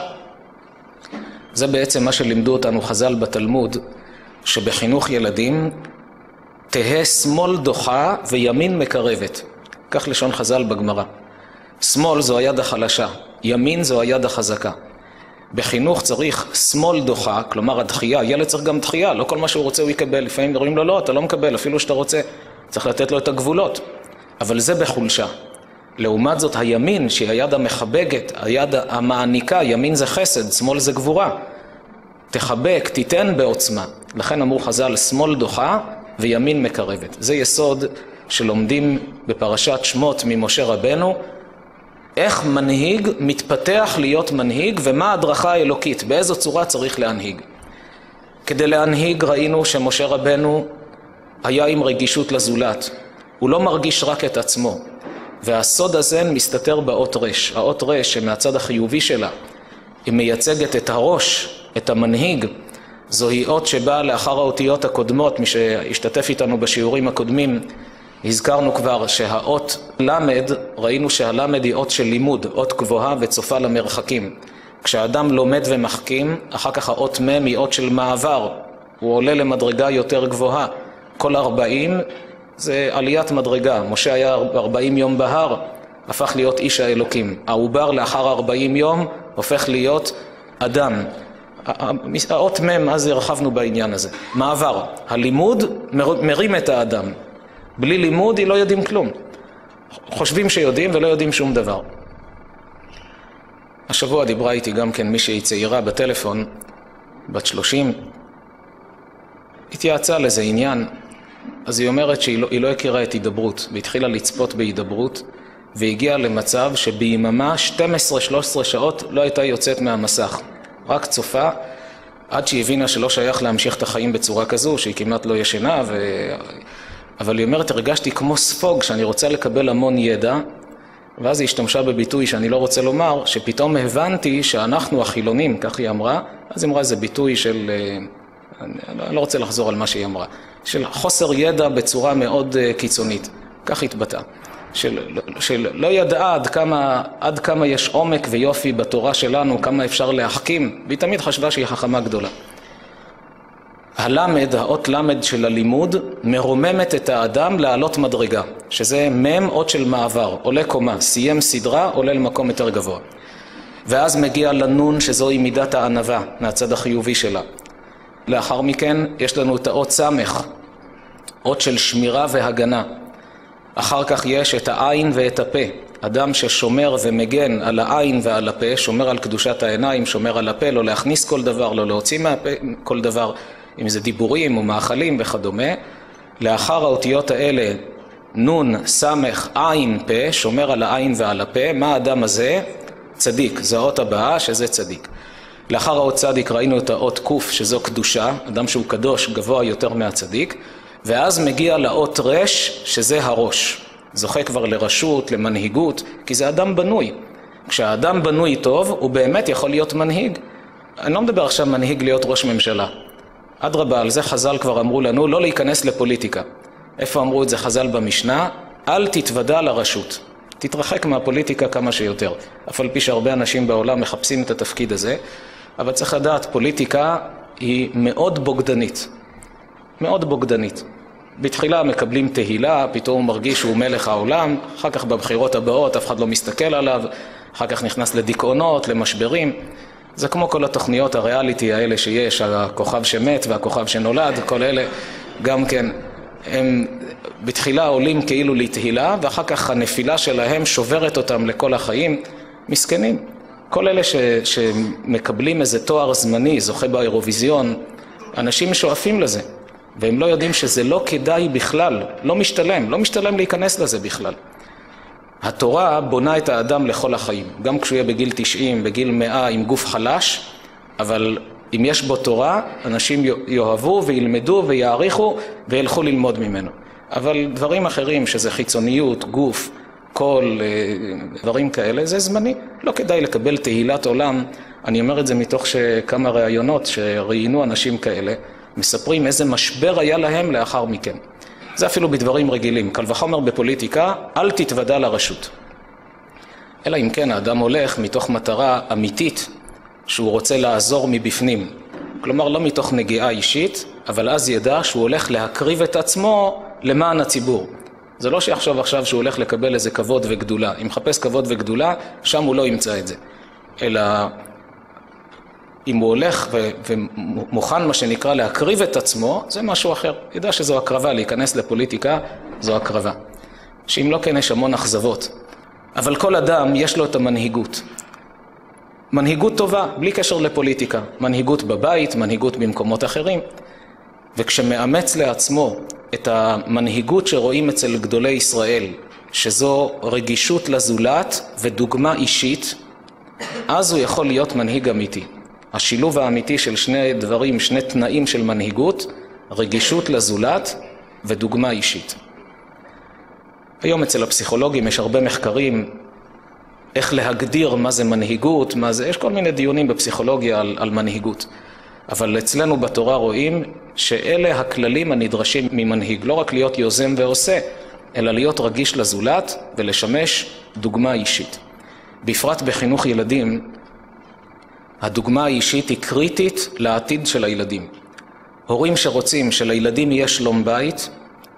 Speaker 1: זה בעצם מה שלימדו אותנו חז"ל בתלמוד, שבחינוך ילדים תהא שמאל דוחה וימין מקרבת. כך לשון חז"ל בגמרא. שמאל זו היד החלשה, ימין זו היד החזקה. בחינוך צריך שמאל דוחה, כלומר הדחייה, ילד צריך גם דחייה, לא כל מה שהוא רוצה הוא יקבל, לפעמים אומרים לו לא, אתה לא מקבל, אפילו שאתה רוצה, צריך לתת לו את הגבולות, אבל זה בחולשה. לעומת זאת הימין, שהיא היד המחבגת, היד המעניקה, ימין זה חסד, שמאל זה גבורה, תחבק, תיתן בעוצמה. לכן אמרו חז"ל, שמאל דוחה וימין מקרבת. זה יסוד שלומדים בפרשת שמות ממשה רבנו, איך מנהיג מתפתח להיות מנהיג ומה ההדרכה האלוקית, באיזו צורה צריך להנהיג. כדי להנהיג ראינו שמשה רבנו היה עם רגישות לזולת, הוא לא מרגיש רק את עצמו, והסוד הזה מסתתר באות רש. האות רש שמהצד החיובי שלה היא מייצגת את הראש, את המנהיג, זוהי אות שבאה לאחר האותיות הקודמות. מי שהשתתף איתנו בשיעורים הקודמים הזכרנו כבר שהאות למד, ראינו שהלמד היא אות של לימוד, אות גבוהה וצופה למרחקים. כשאדם לומד ומחכים, אחר כך האות מם היא אות של מעבר, הוא עולה למדרגה יותר גבוהה. כל ארבעים זה עליית מדרגה. משה היה ארבעים יום בהר, הפך להיות איש האלוקים. העובר לאחר ארבעים יום הופך להיות אדם. האות מם, אז הרחבנו בעניין הזה. מעבר. הלימוד מרים את האדם. בלי לימוד היא לא יודעים כלום. חושבים שיודעים ולא יודעים שום דבר. השבוע דיברה איתי גם כן מישהי צעירה בטלפון, בת שלושים, התייעצה לזה עניין, אז היא אומרת שהיא לא, היא לא הכירה את הידברות, והתחילה לצפות בהידברות, והגיעה למצב שביממה שתים עשרה שלוש עשרה שעות לא הייתה יוצאת מהמסך, רק צופה, עד שהיא הבינה שלא שייך להמשיך את החיים בצורה כזו, שהיא כמעט לא ישנה, ו... אבל היא אומרת, הרגשתי כמו ספוג, שאני רוצה לקבל המון ידע, ואז היא השתמשה בביטוי שאני לא רוצה לומר, שפתאום הבנתי שאנחנו החילונים, כך היא אמרה, אז היא אמרה איזה ביטוי של, אני לא רוצה לחזור על מה שהיא אמרה, של חוסר ידע בצורה מאוד קיצונית, כך התבטא, של, של לא ידעה עד כמה, עד כמה יש עומק ויופי בתורה שלנו, כמה אפשר להחכים, והיא תמיד חשבה שהיא חכמה גדולה. הלמד, האות למד של הלימוד, מרוממת את האדם לעלות מדרגה, שזה מם אות של מעבר, עולה קומה, סיים סדרה, עולה למקום יותר גבוה. ואז מגיע לנון שזוהי מידת הענווה, מהצד החיובי שלה. לאחר מכן יש לנו את האות סמך, אות של שמירה והגנה. אחר כך יש את העין ואת הפה, אדם ששומר ומגן על העין ועל הפה, שומר על קדושת העיניים, שומר על הפה, לא להכניס כל דבר, לא להוציא מהפה כל דבר, אם זה דיבורים או מאכלים וכדומה. לאחר האותיות האלה, נון, סמך, עין, פה, שומר על העין ועל הפה. מה האדם הזה? צדיק, זו האות הבאה שזה צדיק. לאחר האות צדיק ראינו את האות קוף שזו קדושה, אדם שהוא קדוש גבוה יותר מהצדיק, ואז מגיע לאות רש שזה הראש. זוכה כבר לרשות, למנהיגות, כי זה אדם בנוי. כשהאדם בנוי טוב, הוא באמת יכול להיות מנהיג. אני לא מדבר עכשיו מנהיג להיות ראש ממשלה. אדרבה, על זה חז"ל כבר אמרו לנו לא להיכנס לפוליטיקה. איפה אמרו את זה חז"ל במשנה? אל תתוודע לרשות. תתרחק מהפוליטיקה כמה שיותר. אף על פי שהרבה אנשים בעולם מחפשים את התפקיד הזה, אבל צריך לדעת, פוליטיקה היא מאוד בוגדנית. מאוד בוגדנית. בתחילה מקבלים תהילה, פתאום הוא מרגיש שהוא מלך העולם, אחר כך בבחירות הבאות אף אחד לא מסתכל עליו, אחר כך נכנס לדיכאונות, למשברים. זה כמו כל התוכניות הריאליטי האלה שיש, הכוכב שמת והכוכב שנולד, כל אלה גם כן, הם בתחילה עולים כאילו לתהילה, ואחר כך הנפילה שלהם שוברת אותם לכל החיים, מסכנים. כל אלה ש, שמקבלים איזה תואר זמני, זוכה באירוויזיון, אנשים שואפים לזה, והם לא יודעים שזה לא כדאי בכלל, לא משתלם, לא משתלם להיכנס לזה בכלל. התורה בונה את האדם לכל החיים, גם כשהוא יהיה בגיל תשעים, בגיל מאה, עם גוף חלש, אבל אם יש בו תורה, אנשים יאהבו וילמדו ויעריכו וילכו ללמוד ממנו. אבל דברים אחרים, שזה חיצוניות, גוף, קול, דברים כאלה, זה זמני. לא כדאי לקבל תהילת עולם. אני אומר את זה מתוך כמה ראיונות שראיינו אנשים כאלה, מספרים איזה משבר היה להם לאחר מכן. זה אפילו בדברים רגילים. קל וחומר בפוליטיקה, אל תתוודע לרשות. אלא אם כן האדם הולך מתוך מטרה אמיתית, שהוא רוצה לעזור מבפנים. כלומר, לא מתוך נגיעה אישית, אבל אז ידע שהוא הולך להקריב את עצמו למען הציבור. זה לא שיחשוב עכשיו שהוא הולך לקבל איזה כבוד וגדולה. אם מחפש כבוד וגדולה, שם הוא לא ימצא את זה. אלא אם הוא הולך ו- ומוכן מה שנקרא להקריב את עצמו, זה משהו אחר. ידע שזו הקרבה, להיכנס לפוליטיקה, זו הקרבה. שאם לא כן יש המון אכזבות. אבל כל אדם יש לו את המנהיגות. מנהיגות טובה, בלי קשר לפוליטיקה. מנהיגות בבית, מנהיגות במקומות אחרים. וכשמאמץ לעצמו את המנהיגות שרואים אצל גדולי ישראל, שזו רגישות לזולת ודוגמה אישית, אז הוא יכול להיות מנהיג אמיתי. השילוב האמיתי של שני דברים, שני תנאים של מנהיגות, רגישות לזולת ודוגמה אישית. היום אצל הפסיכולוגים יש הרבה מחקרים איך להגדיר מה זה מנהיגות, מה זה, יש כל מיני דיונים בפסיכולוגיה על, על מנהיגות. אבל אצלנו בתורה רואים שאלה הכללים הנדרשים ממנהיג, לא רק להיות יוזם ועושה, אלא להיות רגיש לזולת ולשמש דוגמה אישית. בפרט בחינוך ילדים, הדוגמה האישית היא קריטית לעתיד של הילדים. הורים שרוצים שלילדים יהיה שלום בית,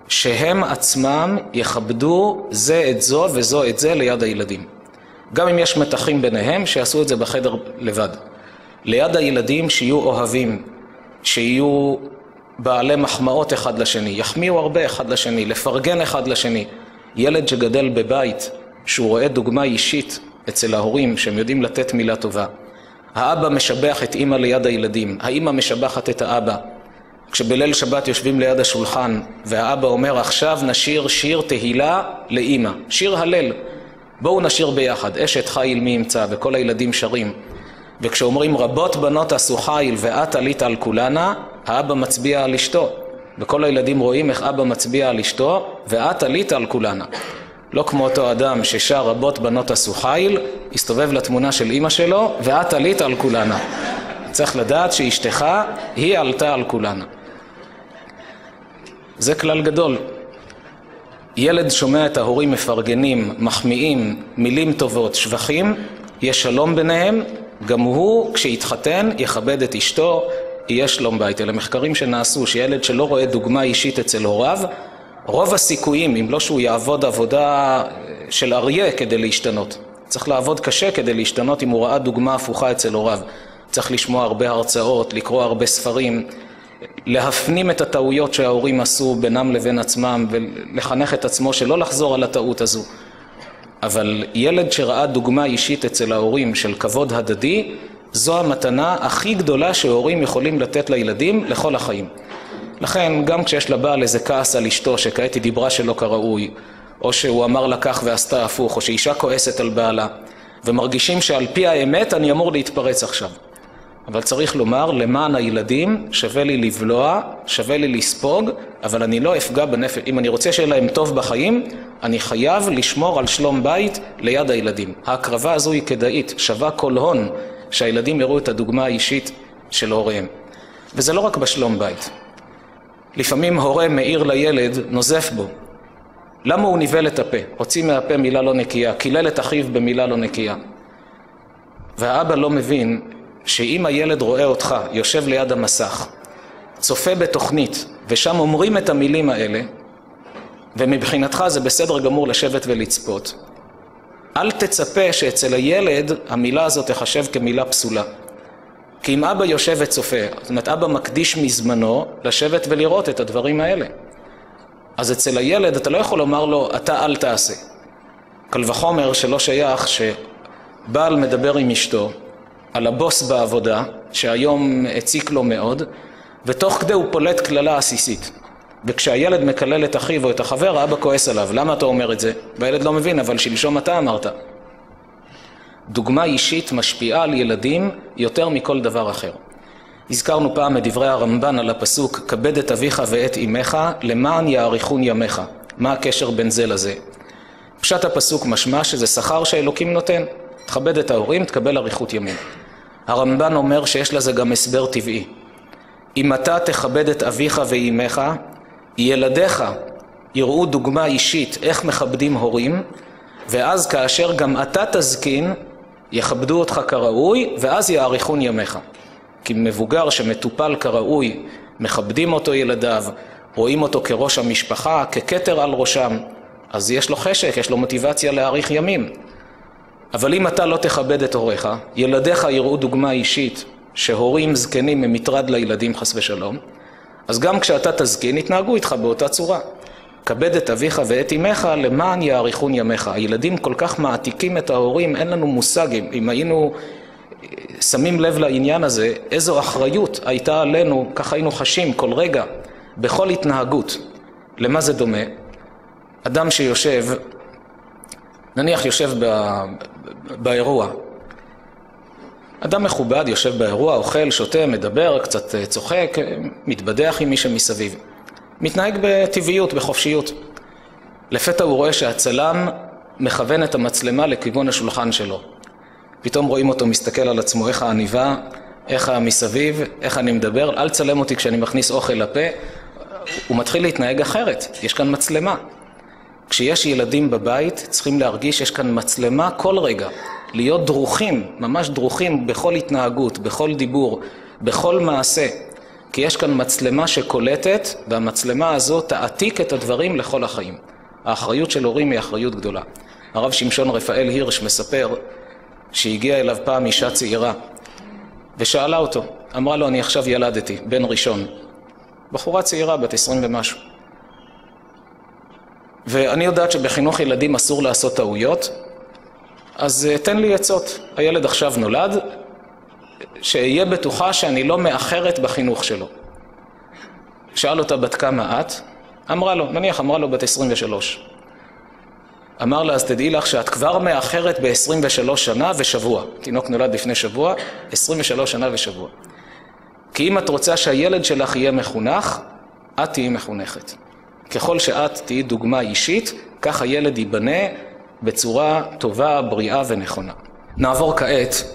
Speaker 1: שהם עצמם יכבדו זה את זו וזו את זה ליד הילדים. גם אם יש מתחים ביניהם, שיעשו את זה בחדר לבד. ליד הילדים שיהיו אוהבים, שיהיו בעלי מחמאות אחד לשני, יחמיאו הרבה אחד לשני, לפרגן אחד לשני. ילד שגדל בבית, שהוא רואה דוגמה אישית אצל ההורים, שהם יודעים לתת מילה טובה. האבא משבח את אמא ליד הילדים, האמא משבחת את האבא. כשבליל שבת יושבים ליד השולחן, והאבא אומר, עכשיו נשיר שיר תהילה לאמא, שיר הלל. בואו נשיר ביחד, אשת חיל מי ימצא, וכל הילדים שרים. וכשאומרים רבות בנות עשו חיל ואת עלית על כולנה, האבא מצביע על אשתו. וכל הילדים רואים איך אבא מצביע על אשתו, ואת עלית על כולנה. לא כמו אותו אדם ששר רבות בנות עשו חיל, הסתובב לתמונה של אמא שלו, ואת עלית על כולנה. צריך לדעת שאשתך היא עלתה על כולנה. זה כלל גדול. ילד שומע את ההורים מפרגנים, מחמיאים, מילים טובות, שבחים, יש שלום ביניהם, גם הוא כשיתחתן יכבד את אשתו, יהיה שלום בית. אלה מחקרים שנעשו שילד שלא רואה דוגמה אישית אצל הוריו, רוב הסיכויים, אם לא שהוא יעבוד עבודה של אריה כדי להשתנות. צריך לעבוד קשה כדי להשתנות אם הוא ראה דוגמה הפוכה אצל הוריו. צריך לשמוע הרבה הרצאות, לקרוא הרבה ספרים, להפנים את הטעויות שההורים עשו בינם לבין עצמם ולחנך את עצמו שלא לחזור על הטעות הזו. אבל ילד שראה דוגמה אישית אצל ההורים של כבוד הדדי, זו המתנה הכי גדולה שההורים יכולים לתת לילדים לכל החיים. לכן גם כשיש לבעל איזה כעס על אשתו שכעת היא דיברה שלא כראוי, או שהוא אמר לה כך ועשתה הפוך, או שאישה כועסת על בעלה, ומרגישים שעל פי האמת אני אמור להתפרץ עכשיו. אבל צריך לומר, למען הילדים שווה לי לבלוע, שווה לי לספוג, אבל אני לא אפגע בנפש. אם אני רוצה שיהיה להם טוב בחיים, אני חייב לשמור על שלום בית ליד הילדים. ההקרבה הזו היא כדאית, שווה כל הון, שהילדים יראו את הדוגמה האישית של הוריהם. וזה לא רק בשלום בית. לפעמים הורה מאיר לילד, נוזף בו. למה הוא ניבל את הפה? הוציא מהפה מילה לא נקייה, קילל את אחיו במילה לא נקייה. והאבא לא מבין שאם הילד רואה אותך, יושב ליד המסך, צופה בתוכנית, ושם אומרים את המילים האלה, ומבחינתך זה בסדר גמור לשבת ולצפות, אל תצפה שאצל הילד המילה הזאת תחשב כמילה פסולה. כי אם אבא יושב וצופה, זאת אומרת אבא מקדיש מזמנו לשבת ולראות את הדברים האלה. אז אצל הילד אתה לא יכול לומר לו, אתה אל תעשה. קל וחומר שלא שייך שבעל מדבר עם אשתו, על הבוס בעבודה, שהיום הציק לו מאוד, ותוך כדי הוא פולט כללה עסיסית. וכשהילד מקלל את אחיו או את החבר, האבא כועס עליו. למה אתה אומר את זה? והילד לא מבין, אבל שלשום אתה אמרת. דוגמה אישית משפיעה על ילדים יותר מכל דבר אחר. הזכרנו פעם את דברי הרמב"ן על הפסוק, כבד את אביך ואת אמך, למען יאריכון ימיך. מה הקשר בין זה לזה? פשט הפסוק משמע שזה שכר שאלוקים נותן. תכבד את ההורים, תקבל אריכות ימים. הרמב"ן אומר שיש לזה גם הסבר טבעי. אם אתה תכבד את אביך ואימך, ילדיך יראו דוגמה אישית איך מכבדים הורים, ואז כאשר גם אתה תזקין, יכבדו אותך כראוי, ואז יאריכון ימיך. כי מבוגר שמטופל כראוי, מכבדים אותו ילדיו, רואים אותו כראש המשפחה, ככתר על ראשם, אז יש לו חשק, יש לו מוטיבציה להאריך ימים. אבל אם אתה לא תכבד את הוריך, ילדיך יראו דוגמה אישית שהורים זקנים הם מטרד לילדים חס ושלום, אז גם כשאתה תזקין יתנהגו איתך באותה צורה. כבד את אביך ואת אמך למען יאריכון ימיך. הילדים כל כך מעתיקים את ההורים, אין לנו מושג. אם היינו שמים לב לעניין הזה, איזו אחריות הייתה עלינו, ככה היינו חשים כל רגע, בכל התנהגות. למה זה דומה? אדם שיושב, נניח יושב בא, באירוע. אדם מכובד יושב באירוע, אוכל, שותה, מדבר, קצת צוחק, מתבדח עם מי שמסביב. מתנהג בטבעיות, בחופשיות. לפתע הוא רואה שהצלם מכוון את המצלמה לכיוון השולחן שלו. פתאום רואים אותו מסתכל על עצמו, איך העניבה, איך המסביב, איך אני מדבר, אל צלם אותי כשאני מכניס אוכל לפה. הוא מתחיל להתנהג אחרת, יש כאן מצלמה. כשיש ילדים בבית, צריכים להרגיש שיש כאן מצלמה כל רגע. להיות דרוכים, ממש דרוכים בכל התנהגות, בכל דיבור, בכל מעשה. כי יש כאן מצלמה שקולטת, והמצלמה הזאת תעתיק את הדברים לכל החיים. האחריות של הורים היא אחריות גדולה. הרב שמשון רפאל הירש מספר שהגיעה אליו פעם אישה צעירה, ושאלה אותו, אמרה לו, אני עכשיו ילדתי, בן ראשון. בחורה צעירה, בת עשרים ומשהו. ואני יודעת שבחינוך ילדים אסור לעשות טעויות, אז תן לי עצות. הילד עכשיו נולד, שיהיה בטוחה שאני לא מאחרת בחינוך שלו. שאל אותה בת כמה את? אמרה לו, נניח אמרה לו בת עשרים ושלוש. אמר לה, אז תדעי לך שאת כבר מאחרת ב-עשרים ושלוש שנה ושבוע. תינוק נולד לפני שבוע, עשרים ושלוש שנה ושבוע. כי אם את רוצה שהילד שלך יהיה מחונך, את תהיי מחונכת. ככל שאת תהיי דוגמה אישית, כך הילד ייבנה בצורה טובה, בריאה ונכונה. נעבור כעת,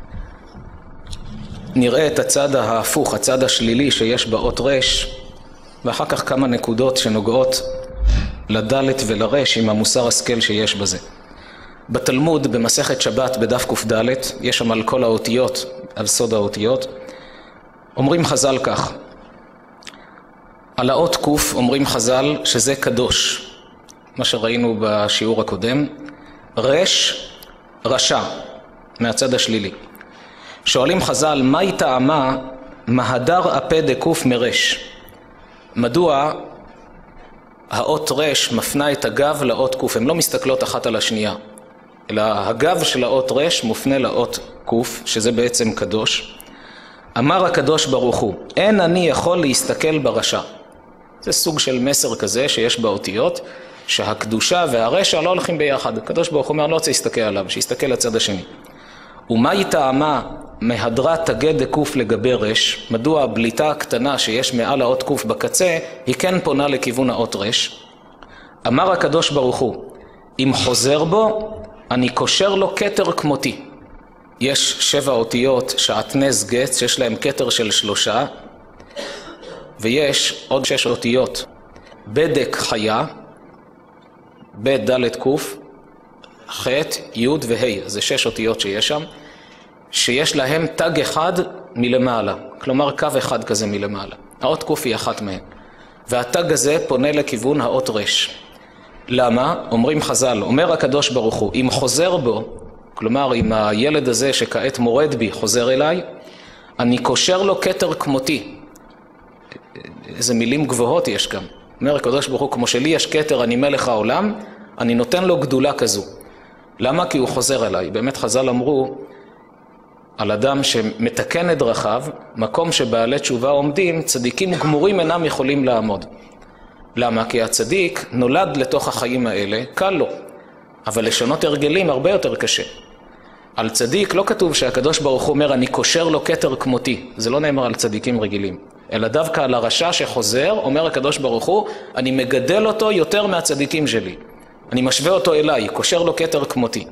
Speaker 1: נראה את הצד ההפוך, הצד השלילי שיש באות רש, ואחר כך כמה נקודות שנוגעות לדלת ולרש עם המוסר השכל שיש בזה. בתלמוד, במסכת שבת בדף ק"ד, יש שם על כל האותיות, על סוד האותיות, אומרים חז"ל כך, על האות ק' אומרים חז"ל שזה קדוש, מה שראינו בשיעור הקודם, רש, רשע, מהצד השלילי. שואלים חז"ל, מהי טעמה מהדר אפה דקוף מרש? מדוע האות רש מפנה את הגב לאות קוף? הן לא מסתכלות אחת על השנייה, אלא הגב של האות רש מופנה לאות קוף, שזה בעצם קדוש. אמר הקדוש ברוך הוא, אין אני יכול להסתכל ברשע. זה סוג של מסר כזה שיש באותיות, שהקדושה והרשע לא הולכים ביחד. הקדוש ברוך הוא אומר, לא רוצה להסתכל עליו, שיסתכל לצד השני. ומהי טעמה מהדרה תגד דקוף לגבי רש? מדוע הבליטה הקטנה שיש מעל האות קוף בקצה, היא כן פונה לכיוון האות רש? אמר הקדוש ברוך הוא, אם חוזר בו, אני קושר לו כתר כמותי. יש שבע אותיות שעטנז גץ, שיש להם כתר של שלושה, ויש עוד שש אותיות, בדק חיה, ב' ד' ק', ח' י' וה', זה שש אותיות שיש שם, שיש להם תג אחד מלמעלה, כלומר קו אחד כזה מלמעלה. האות ק' היא אחת מהם, והתג הזה פונה לכיוון האות רש. למה? אומרים חז"ל, אומר הקדוש ברוך הוא, אם חוזר בו, כלומר אם הילד הזה שכעת מורד בי חוזר אליי, אני קושר לו כתר כמותי. איזה מילים גבוהות יש גם. אומר הקדוש ברוך הוא, כמו שלי יש כתר, אני מלך העולם, אני נותן לו גדולה כזו. למה? כי הוא חוזר אליי. באמת חז"ל אמרו על אדם שמתקן את דרכיו, מקום שבעלי תשובה עומדים, צדיקים גמורים אינם יכולים לעמוד. למה? כי הצדיק נולד לתוך החיים האלה, קל לו. אבל לשנות הרגלים הרבה יותר קשה. על צדיק לא כתוב שהקדוש ברוך הוא אומר, אני קושר לו כתר כמותי. זה לא נאמר על צדיקים רגילים. אלא דווקא על הרשע שחוזר, אומר הקדוש ברוך הוא, אני מגדל אותו יותר מהצדיקים שלי. אני משווה אותו אליי, קושר לו כתר כמותי.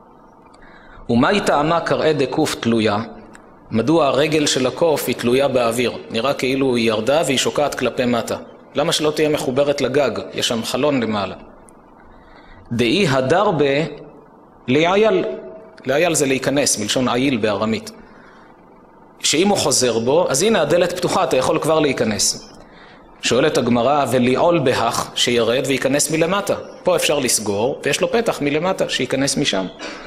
Speaker 1: ומהי טעמה קרעי דקוף תלויה? מדוע הרגל של הקוף היא תלויה באוויר? נראה כאילו היא ירדה והיא שוקעת כלפי מטה. למה שלא תהיה מחוברת לגג? יש שם חלון למעלה. דאי הדר ב להיעיל. להיעיל זה להיכנס, מלשון עיל בארמית. שאם הוא חוזר בו, אז הנה הדלת פתוחה, אתה יכול כבר להיכנס. שואלת הגמרא, וליעול בהך, שירד וייכנס מלמטה. פה אפשר לסגור, ויש לו פתח מלמטה, שייכנס משם.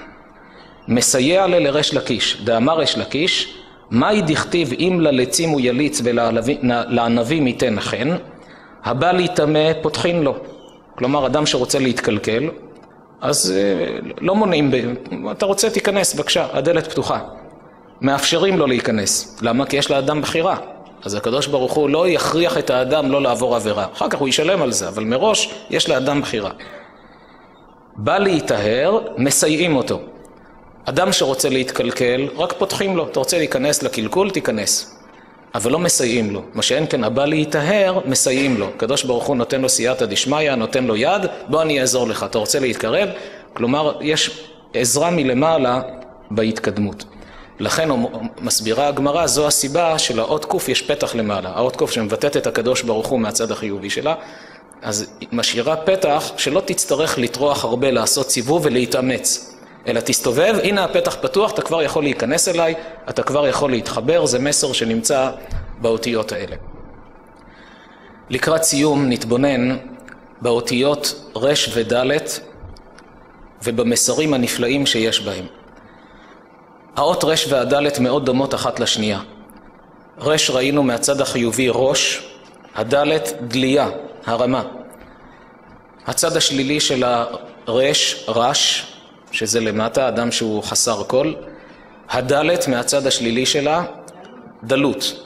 Speaker 1: מסייע ללרש לקיש. דאמר רש לקיש, מהי דכתיב אם ללצים הוא יליץ ולענבים ייתן חן, הבא להיטמא פותחין לו. כלומר, אדם שרוצה להתקלקל, אז לא מונעים, ב... אתה רוצה תיכנס, בבקשה, הדלת פתוחה. מאפשרים לו להיכנס. למה? כי יש לאדם בחירה. אז הקדוש ברוך הוא לא יכריח את האדם לא לעבור עבירה. אחר כך הוא ישלם על זה, אבל מראש יש לאדם בחירה. בא להיטהר, מסייעים אותו. אדם שרוצה להתקלקל, רק פותחים לו. אתה רוצה להיכנס לקלקול, תיכנס. אבל לא מסייעים לו. מה שאין כן הבא להיטהר, מסייעים לו. הקדוש ברוך הוא נותן לו סייעתא דשמיא, נותן לו יד, בוא אני אעזור לך. אתה רוצה להתקרב? כלומר, יש עזרה מלמעלה בהתקדמות. לכן מסבירה הגמרא, זו הסיבה שלאות קוף יש פתח למעלה. האות קוף שמבטאת את הקדוש ברוך הוא מהצד החיובי שלה, אז משאירה פתח שלא תצטרך לטרוח הרבה לעשות סיבוב ולהתאמץ. אלא תסתובב, הנה הפתח פתוח, אתה כבר יכול להיכנס אליי, אתה כבר יכול להתחבר, זה מסר שנמצא באותיות האלה. לקראת סיום נתבונן באותיות רש ודלת ובמסרים הנפלאים שיש בהם. האות רש והדלת מאוד דומות אחת לשנייה. רש ראינו מהצד החיובי ראש, הדלת דליה, הרמה. הצד השלילי של הרש, רש, שזה למטה, אדם שהוא חסר כל. הדלת מהצד השלילי שלה, דלות.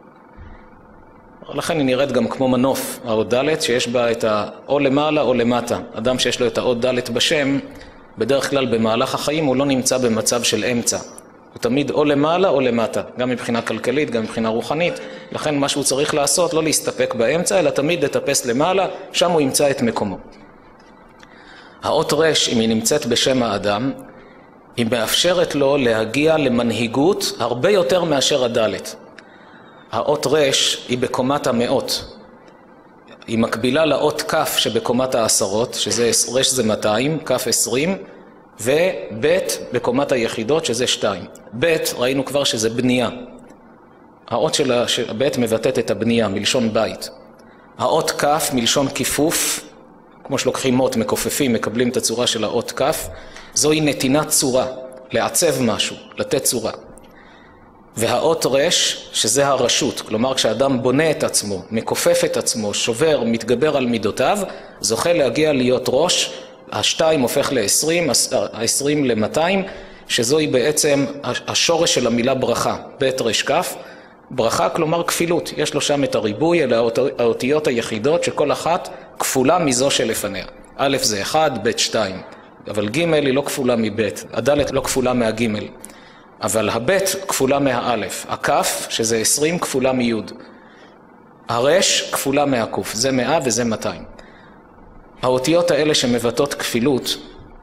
Speaker 1: לכן היא נראית גם כמו מנוף, האות דלת, שיש בה את או למעלה או למטה. אדם שיש לו את האות דלת בשם, בדרך כלל במהלך החיים הוא לא נמצא במצב של אמצע. הוא תמיד או למעלה או למטה, גם מבחינה כלכלית, גם מבחינה רוחנית. לכן מה שהוא צריך לעשות, לא להסתפק באמצע, אלא תמיד לטפס למעלה, שם הוא ימצא את מקומו. האות רש, אם היא נמצאת בשם האדם, היא מאפשרת לו להגיע למנהיגות הרבה יותר מאשר הדלת. האות רש היא בקומת המאות. היא מקבילה לאות כף שבקומת העשרות, שזה רש זה מאתיים, כף עשרים, ובית בקומת היחידות שזה שתיים. בית ראינו כבר שזה בנייה. האות של הבית מבטאת את הבנייה מלשון בית. האות כף מלשון כיפוף, כמו שלוקחים מות, מקופפים, מקבלים את הצורה של האות כף, זוהי נתינת צורה, לעצב משהו, לתת צורה. והאות רש, שזה הרשות, כלומר כשאדם בונה את עצמו, מקופף את עצמו, שובר, מתגבר על מידותיו, זוכה להגיע להיות ראש, השתיים הופך ל-עשרים, ה-עשרים ל-מאתיים, שזוהי בעצם השורש של המילה ברכה, בית רש כף, ברכה כלומר כפילות, יש לו שם את הריבוי, אלה האותיות היחידות שכל אחת כפולה מזו שלפניה. א' זה אחד, ב' שתיים, אבל ג' היא לא כפולה מב', הד' לא כפולה מהג', אבל הב' כפולה מהאלף, הכף שזה עשרים כפולה מיוד, הרש כפולה מהקוף, זה מאה וזה מאתיים. האותיות האלה שמבטאות כפילות,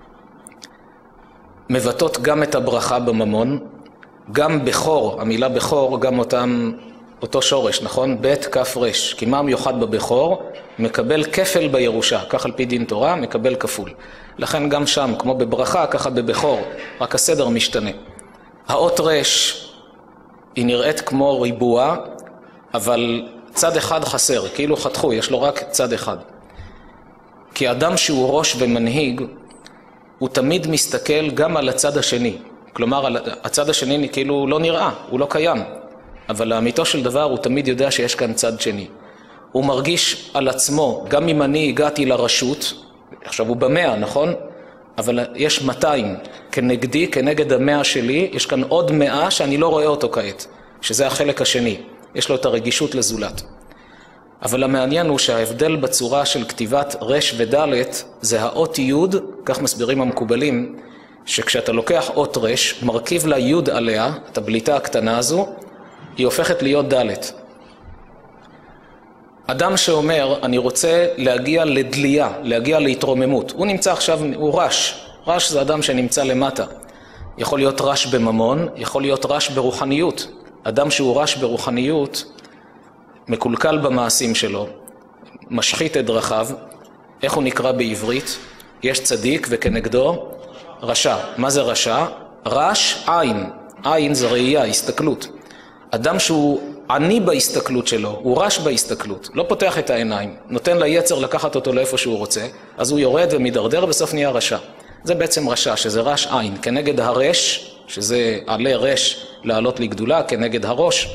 Speaker 1: מבטאות גם את הברכה בממון, גם בכור, המילה בכור, גם אותם, אותו שורש, נכון? בית כף רש, כי מה מיוחד בבכור? מקבל כפל בירושה, כך על פי דין תורה, מקבל כפול. לכן גם שם, כמו בברכה, ככה בבכור, רק הסדר משתנה. האות רש היא נראית כמו ריבוע, אבל צד אחד חסר, כאילו חתכו, יש לו רק צד אחד. כי אדם שהוא ראש ומנהיג, הוא תמיד מסתכל גם על הצד השני. כלומר, הצד השני כאילו לא נראה, הוא לא קיים. אבל לאמיתו של דבר הוא תמיד יודע שיש כאן צד שני. הוא מרגיש על עצמו, גם אם אני הגעתי לרשות, עכשיו הוא במאה, נכון? אבל יש מאתיים כנגדי, כנגד המאה שלי, יש כאן עוד מאה שאני לא רואה אותו כעת, שזה החלק השני. יש לו את הרגישות לזולת. אבל המעניין הוא שההבדל בצורה של כתיבת רש ודלת זה האות יוד, כך מסבירים המקובלים, שכשאתה לוקח אות רש, מרכיב לה יוד עליה, את הבליטה הקטנה הזו, היא הופכת להיות דלת. אדם שאומר, אני רוצה להגיע לדליה, להגיע להתרוממות, הוא נמצא עכשיו, הוא רש. רש זה אדם שנמצא למטה. יכול להיות רש בממון, יכול להיות רש ברוחניות. אדם שהוא רש ברוחניות, מקולקל במעשים שלו, משחית את דרכיו. איך הוא נקרא בעברית? יש צדיק וכנגדו רשע. מה זה רשע? רש עין. עין זה ראייה, הסתכלות. אדם שהוא עני בהסתכלות שלו, הוא רש בהסתכלות, לא פותח את העיניים, נותן ליצר לקחת אותו לאיפה שהוא רוצה, אז הוא יורד ומדרדר, בסוף נהיה רשע. זה בעצם רשע, שזה רש עין, כנגד הרש, שזה עלי רש לעלות לגדולה, כנגד הראש.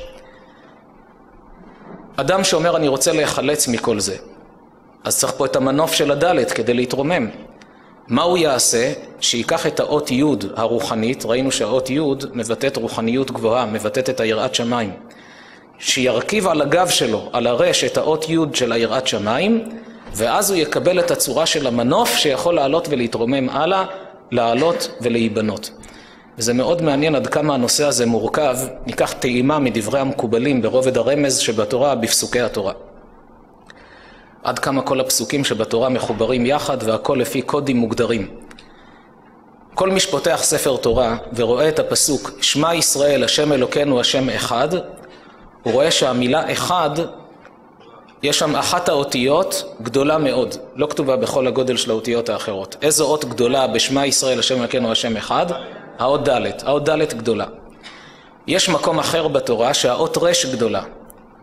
Speaker 1: אדם שאומר אני רוצה להיחלץ מכל זה, אז צריך פה את המנוף של הדלת כדי להתרומם. מה הוא יעשה? שיקח את האות יוד הרוחנית, ראינו שהאות יוד מבטאת רוחניות גבוהה, מבטאת את היראת שמיים. שירכיב על הגב שלו, על הרש, את האות יוד של היראת שמיים, ואז הוא יקבל את הצורה של המנוף שיכול לעלות ולהתרומם הלאה, לעלות ולהיבנות. וזה מאוד מעניין עד כמה הנושא הזה מורכב, ניקח טעימה מדברי המקובלים ברובד הרמז שבתורה, בפסוקי התורה. עד כמה כל הפסוקים שבתורה מחוברים יחד והכל לפי קודים מוגדרים. כל מי שפותח ספר תורה ורואה את הפסוק שמע ישראל השם אלוקינו השם אחד, הוא רואה שהמילה אחד, יש שם אחת האותיות גדולה מאוד, לא כתובה בכל הגודל של האותיות האחרות. איזו אות גדולה בשמע ישראל השם אלוקינו השם אחד? האות ד', האות ד' גדולה. יש מקום אחר בתורה שהאות רש גדולה.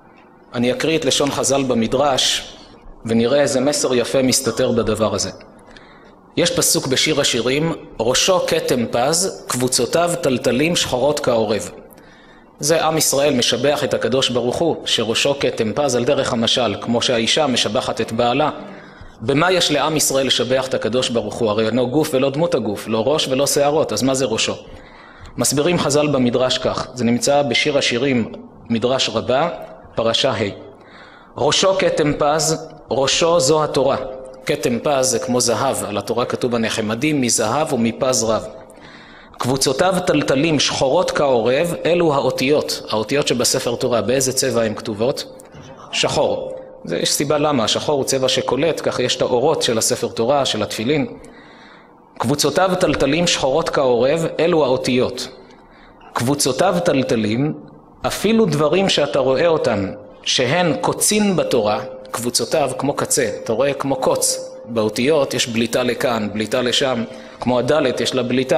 Speaker 1: אני אקריא את לשון חז"ל במדרש, ונראה איזה מסר יפה מסתתר בדבר הזה. יש פסוק בשיר השירים, ראשו כתם פז, קבוצותיו טלטלים שחורות כעורב. זה עם ישראל משבח את הקדוש ברוך הוא, שראשו כתם פז על דרך המשל, כמו שהאישה משבחת את בעלה. במה יש לעם ישראל לשבח את הקדוש ברוך הוא? הרי אינו גוף ולא דמות הגוף, לא ראש ולא שערות, אז מה זה ראשו? מסבירים חז"ל במדרש כך, זה נמצא בשיר השירים, מדרש רבה, פרשה ה'. ראשו כתם פז, ראשו זו התורה. כתם פז זה כמו זהב, על התורה כתוב בנחמדים, מזהב ומפז רב. קבוצותיו טלטלים שחורות כעורב, אלו האותיות, האותיות שבספר תורה, באיזה צבע הן כתובות? שחור. זה יש סיבה למה, השחור הוא צבע שקולט, כך יש את האורות של הספר תורה, של התפילין. קבוצותיו טלטלים שחורות כעורב, אלו האותיות. קבוצותיו טלטלים, אפילו דברים שאתה רואה אותם, שהן קוצין בתורה, קבוצותיו כמו קצה, אתה רואה כמו קוץ, באותיות יש בליטה לכאן, בליטה לשם, כמו הדלת יש לה בליטה.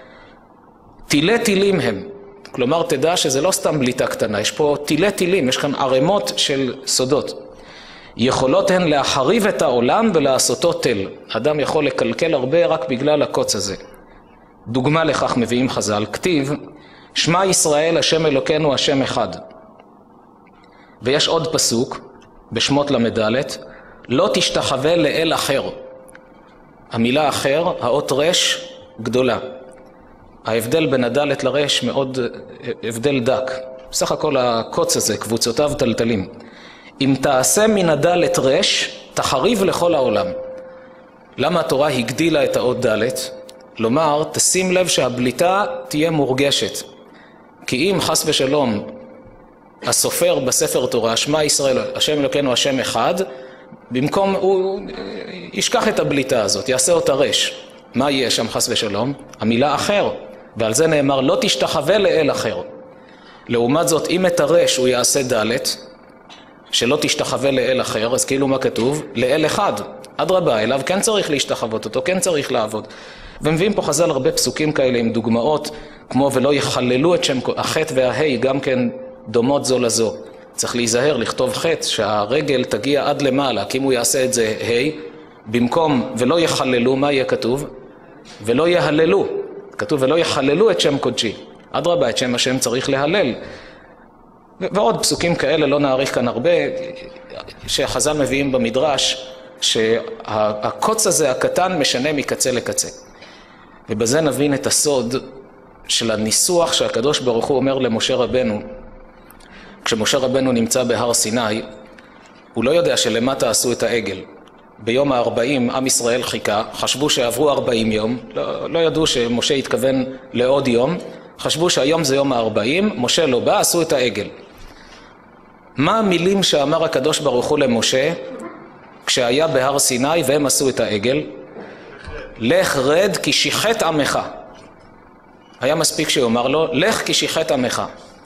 Speaker 1: טילי טילים הם, כלומר תדע שזה לא סתם בליטה קטנה, יש פה טילי טילים, יש כאן ערימות של סודות. יכולות הן להחריב את העולם ולעשותו תל. אדם יכול לקלקל הרבה רק בגלל הקוץ הזה. דוגמה לכך מביאים חז"ל, כתיב, שמע ישראל השם אלוקינו השם אחד. ויש עוד פסוק, בשמות למדלת, לא תשתחווה לאל אחר. המילה אחר, האות רש, גדולה. ההבדל בין הדלת לרש מאוד הבדל דק. בסך הכל הקוץ הזה, קבוצותיו טלטלים. אם תעשה מן הדלת רש, תחריב לכל העולם. למה התורה הגדילה את האות דלת? לומר, תשים לב שהבליטה תהיה מורגשת. כי אם חס ושלום, הסופר בספר תורה, שמע ישראל, השם אלוקינו השם אחד, במקום, הוא ישכח את הבליטה הזאת, יעשה אותה רש. מה יהיה שם חס ושלום? המילה אחר. ועל זה נאמר, לא תשתחווה לאל אחר. לעומת זאת, אם את הרש הוא יעשה דלת, שלא תשתחווה לאל אחר, אז כאילו מה כתוב? לאל אחד. אדרבה, אליו כן צריך להשתחוות אותו, כן צריך לעבוד. ומביאים פה חז"ל הרבה פסוקים כאלה עם דוגמאות, כמו ולא יחללו את שם החטא וההי, גם כן דומות זו לזו. צריך להיזהר, לכתוב חטא, שהרגל תגיע עד למעלה, כי אם הוא יעשה את זה ה', במקום ולא יחללו, מה יהיה כתוב? ולא יהללו. כתוב ולא יחללו את שם קודשי. אדרבה, את שם השם צריך להלל. ועוד פסוקים כאלה, לא נאריך כאן הרבה, שחז"ל מביאים במדרש, שהקוץ הזה הקטן משנה מקצה לקצה. ובזה נבין את הסוד של הניסוח שהקדוש ברוך הוא אומר למשה רבנו. כשמשה רבנו נמצא בהר סיני, הוא לא יודע שלמטה עשו את העגל. ביום הארבעים עם ישראל חיכה, חשבו שעברו ארבעים יום, לא, לא ידעו שמשה התכוון לעוד יום, חשבו שהיום זה יום הארבעים, משה לא בא, עשו את העגל. מה המילים שאמר הקדוש ברוך הוא למשה כשהיה בהר סיני והם עשו את העגל? לך רד כי שיחת עמך. היה מספיק שיאמר לו, לך כי שיחת עמך.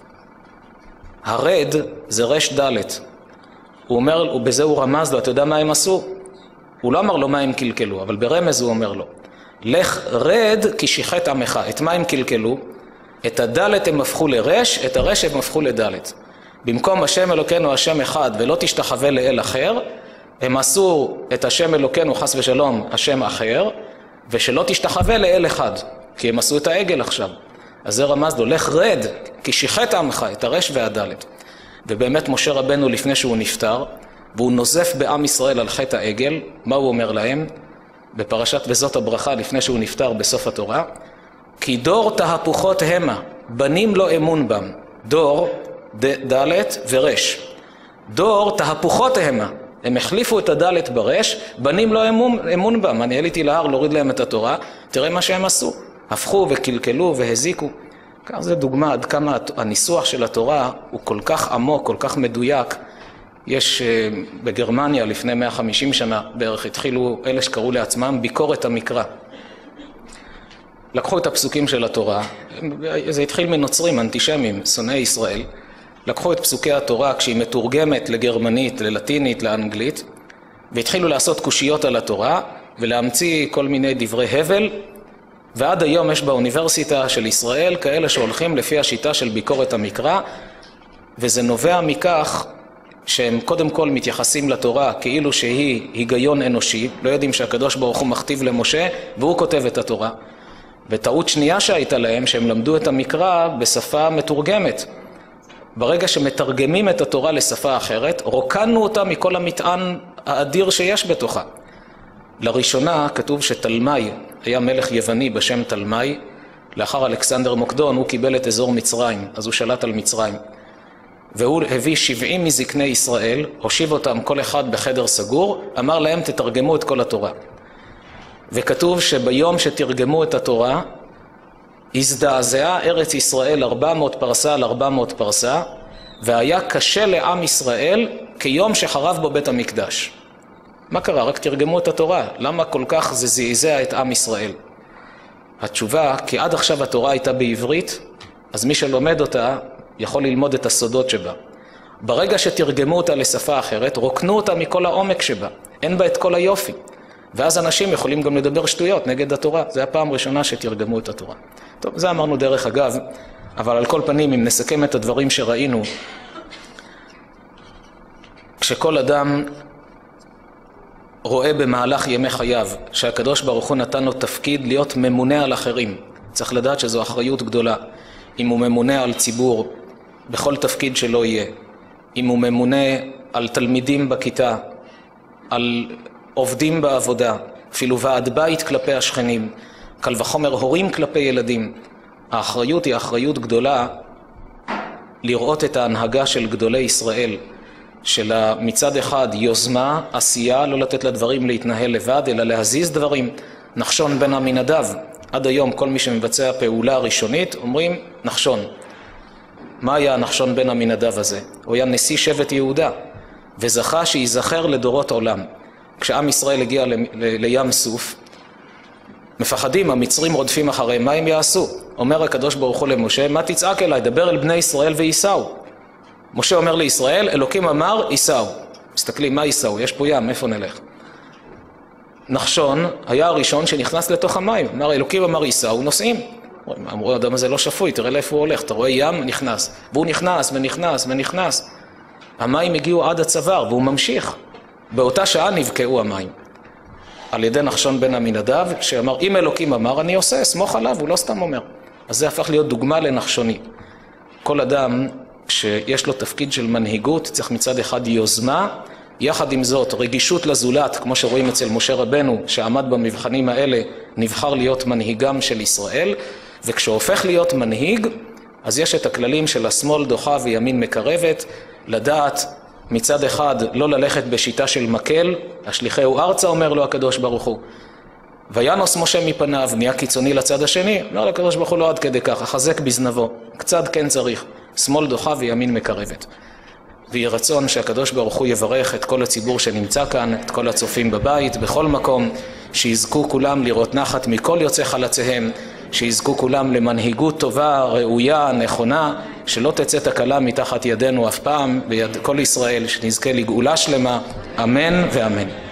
Speaker 1: הרד זה רש דלת. הוא אומר, ובזה הוא רמז לו, אתה יודע מה הם עשו? הוא לא אמר לו מה הם קלקלו, אבל ברמז הוא אומר לו, לך רד כי שיחת עמך. את מה הם קלקלו? את הדלת הם הפכו לרש, את הרש הם הפכו לדלת. במקום השם אלוקינו השם אחד ולא תשתחווה לאל אחר, הם עשו את השם אלוקינו חס ושלום השם אחר, ושלא תשתחווה לאל אחד, כי הם עשו את העגל עכשיו. אז זה רמז לו, לך רד, כי שיחת עמך, את הרש והדלת. ובאמת משה רבנו לפני שהוא נפטר, והוא נוזף בעם ישראל על חטא העגל, מה הוא אומר להם? בפרשת וזאת הברכה לפני שהוא נפטר בסוף התורה, כי דור תהפוכות המה, בנים לא אמון בם. דור, ד, דלת ורש. דור תהפוכות המה, הם החליפו את הדלת ברש, בנים לא אמון, אמון בם. אני עליתי להר להוריד להם את התורה, תראה מה שהם עשו. הפכו וקלקלו והזיקו. כך זה דוגמה עד כמה הניסוח של התורה הוא כל כך עמוק, כל כך מדויק. יש בגרמניה לפני מאה וחמישים שנה בערך התחילו אלה שקראו לעצמם ביקורת המקרא. לקחו את הפסוקים של התורה, זה התחיל מנוצרים אנטישמים, שונאי ישראל. לקחו את פסוקי התורה כשהיא מתורגמת לגרמנית, ללטינית, לאנגלית, והתחילו לעשות קושיות על התורה ולהמציא כל מיני דברי הבל, ועד היום יש באוניברסיטה של ישראל כאלה שהולכים לפי השיטה של ביקורת המקרא, וזה נובע מכך שהם קודם כל מתייחסים לתורה כאילו שהיא היגיון אנושי, לא יודעים שהקדוש ברוך הוא מכתיב למשה והוא כותב את התורה. וטעות שנייה שהייתה להם, שהם למדו את המקרא בשפה מתורגמת. ברגע שמתרגמים את התורה לשפה אחרת, רוקנו אותה מכל המטען האדיר שיש בתוכה. לראשונה כתוב שתלמי, היה מלך יווני בשם תלמי, לאחר אלכסנדר מוקדון הוא קיבל את אזור מצרים, אז הוא שלט על מצרים. והוא הביא שבעים מזקני ישראל, הושיב אותם כל אחד בחדר סגור, אמר להם תתרגמו את כל התורה. וכתוב שביום שתרגמו את התורה, הזדעזעה ארץ ישראל ארבע מאות פרסה על ארבע מאות פרסה, והיה קשה לעם ישראל כיום שחרב בו בית המקדש. מה קרה? רק תרגמו את התורה. למה כל כך זה זעזע את עם ישראל? התשובה, כי עד עכשיו התורה הייתה בעברית, אז מי שלומד אותה יכול ללמוד את הסודות שבה. ברגע שתרגמו אותה לשפה אחרת, רוקנו אותה מכל העומק שבה. אין בה את כל היופי. ואז אנשים יכולים גם לדבר שטויות נגד התורה. זה הפעם הראשונה שתרגמו את התורה. טוב, זה אמרנו דרך אגב, אבל על כל פנים, אם נסכם את הדברים שראינו, כשכל אדם רואה במהלך ימי חייו שהקדוש ברוך הוא נתן לו תפקיד להיות ממונה על אחרים, צריך לדעת שזו אחריות גדולה. אם הוא ממונה על ציבור, בכל תפקיד שלא יהיה, אם הוא ממונה על תלמידים בכיתה, על עובדים בעבודה, אפילו ועד בית כלפי השכנים, קל וחומר הורים כלפי ילדים, האחריות היא אחריות גדולה לראות את ההנהגה של גדולי ישראל, של מצד אחד יוזמה, עשייה, לא לתת לדברים להתנהל לבד, אלא להזיז דברים. נחשון בן עמינדב, עד היום כל מי שמבצע פעולה ראשונית, אומרים נחשון. מה היה נחשון בן עמינדב הזה? הוא היה נשיא שבט יהודה, וזכה שיזכר לדורות עולם. כשעם ישראל הגיע ל- ל- לים סוף, מפחדים, המצרים רודפים אחריהם, מה הם יעשו? אומר הקדוש ברוך הוא למשה, מה תצעק אליי? דבר אל בני ישראל ויסעו. משה אומר לישראל, אלוקים אמר, ייסעו. מסתכלים, מה ייסעו? יש פה ים, איפה נלך? נחשון היה הראשון שנכנס לתוך המים. אמר, אלוקים אמר, ייסעו, נוסעים. אמרו, האדם הזה לא שפוי, תראה לאיפה הוא הולך. אתה רואה ים, נכנס. והוא נכנס ונכנס ונכנס. המים הגיעו עד הצוואר, והוא ממשיך. באותה שעה נבקעו המים. על ידי נחשון בן עמינדב, שאמר, אם אלוקים אמר, אני עושה, סמוך עליו, הוא לא סתם אומר. אז זה הפך להיות דוגמה לנחשוני. כל אדם שיש לו תפקיד של מנהיגות, צריך מצד אחד יוזמה, יחד עם זאת רגישות לזולת, כמו שרואים אצל משה רבנו, שעמד במבחנים האלה, נבחר להיות מנהיגם של ישראל, וכשהופך להיות מנהיג, אז יש את הכללים של השמאל דוחה וימין מקרבת, לדעת מצד אחד לא ללכת בשיטה של מקל, השליחהו ארצה, אומר לו הקדוש ברוך הוא, וינוס משה מפניו, נהיה קיצוני לצד השני, אומר לקדוש ברוך הוא לא עד כדי כך, החזק בזנבו, קצת כן צריך, שמאל דוחה וימין מקרבת. ויהי רצון שהקדוש ברוך הוא יברך את כל הציבור שנמצא כאן, את כל הצופים בבית, בכל מקום, שיזכו כולם לראות נחת מכל יוצא חלציהם, שיזכו כולם למנהיגות טובה, ראויה, נכונה, שלא תצא תקלה מתחת ידינו אף פעם, ביד כל ישראל, שנזכה לגאולה שלמה, אמן ואמן.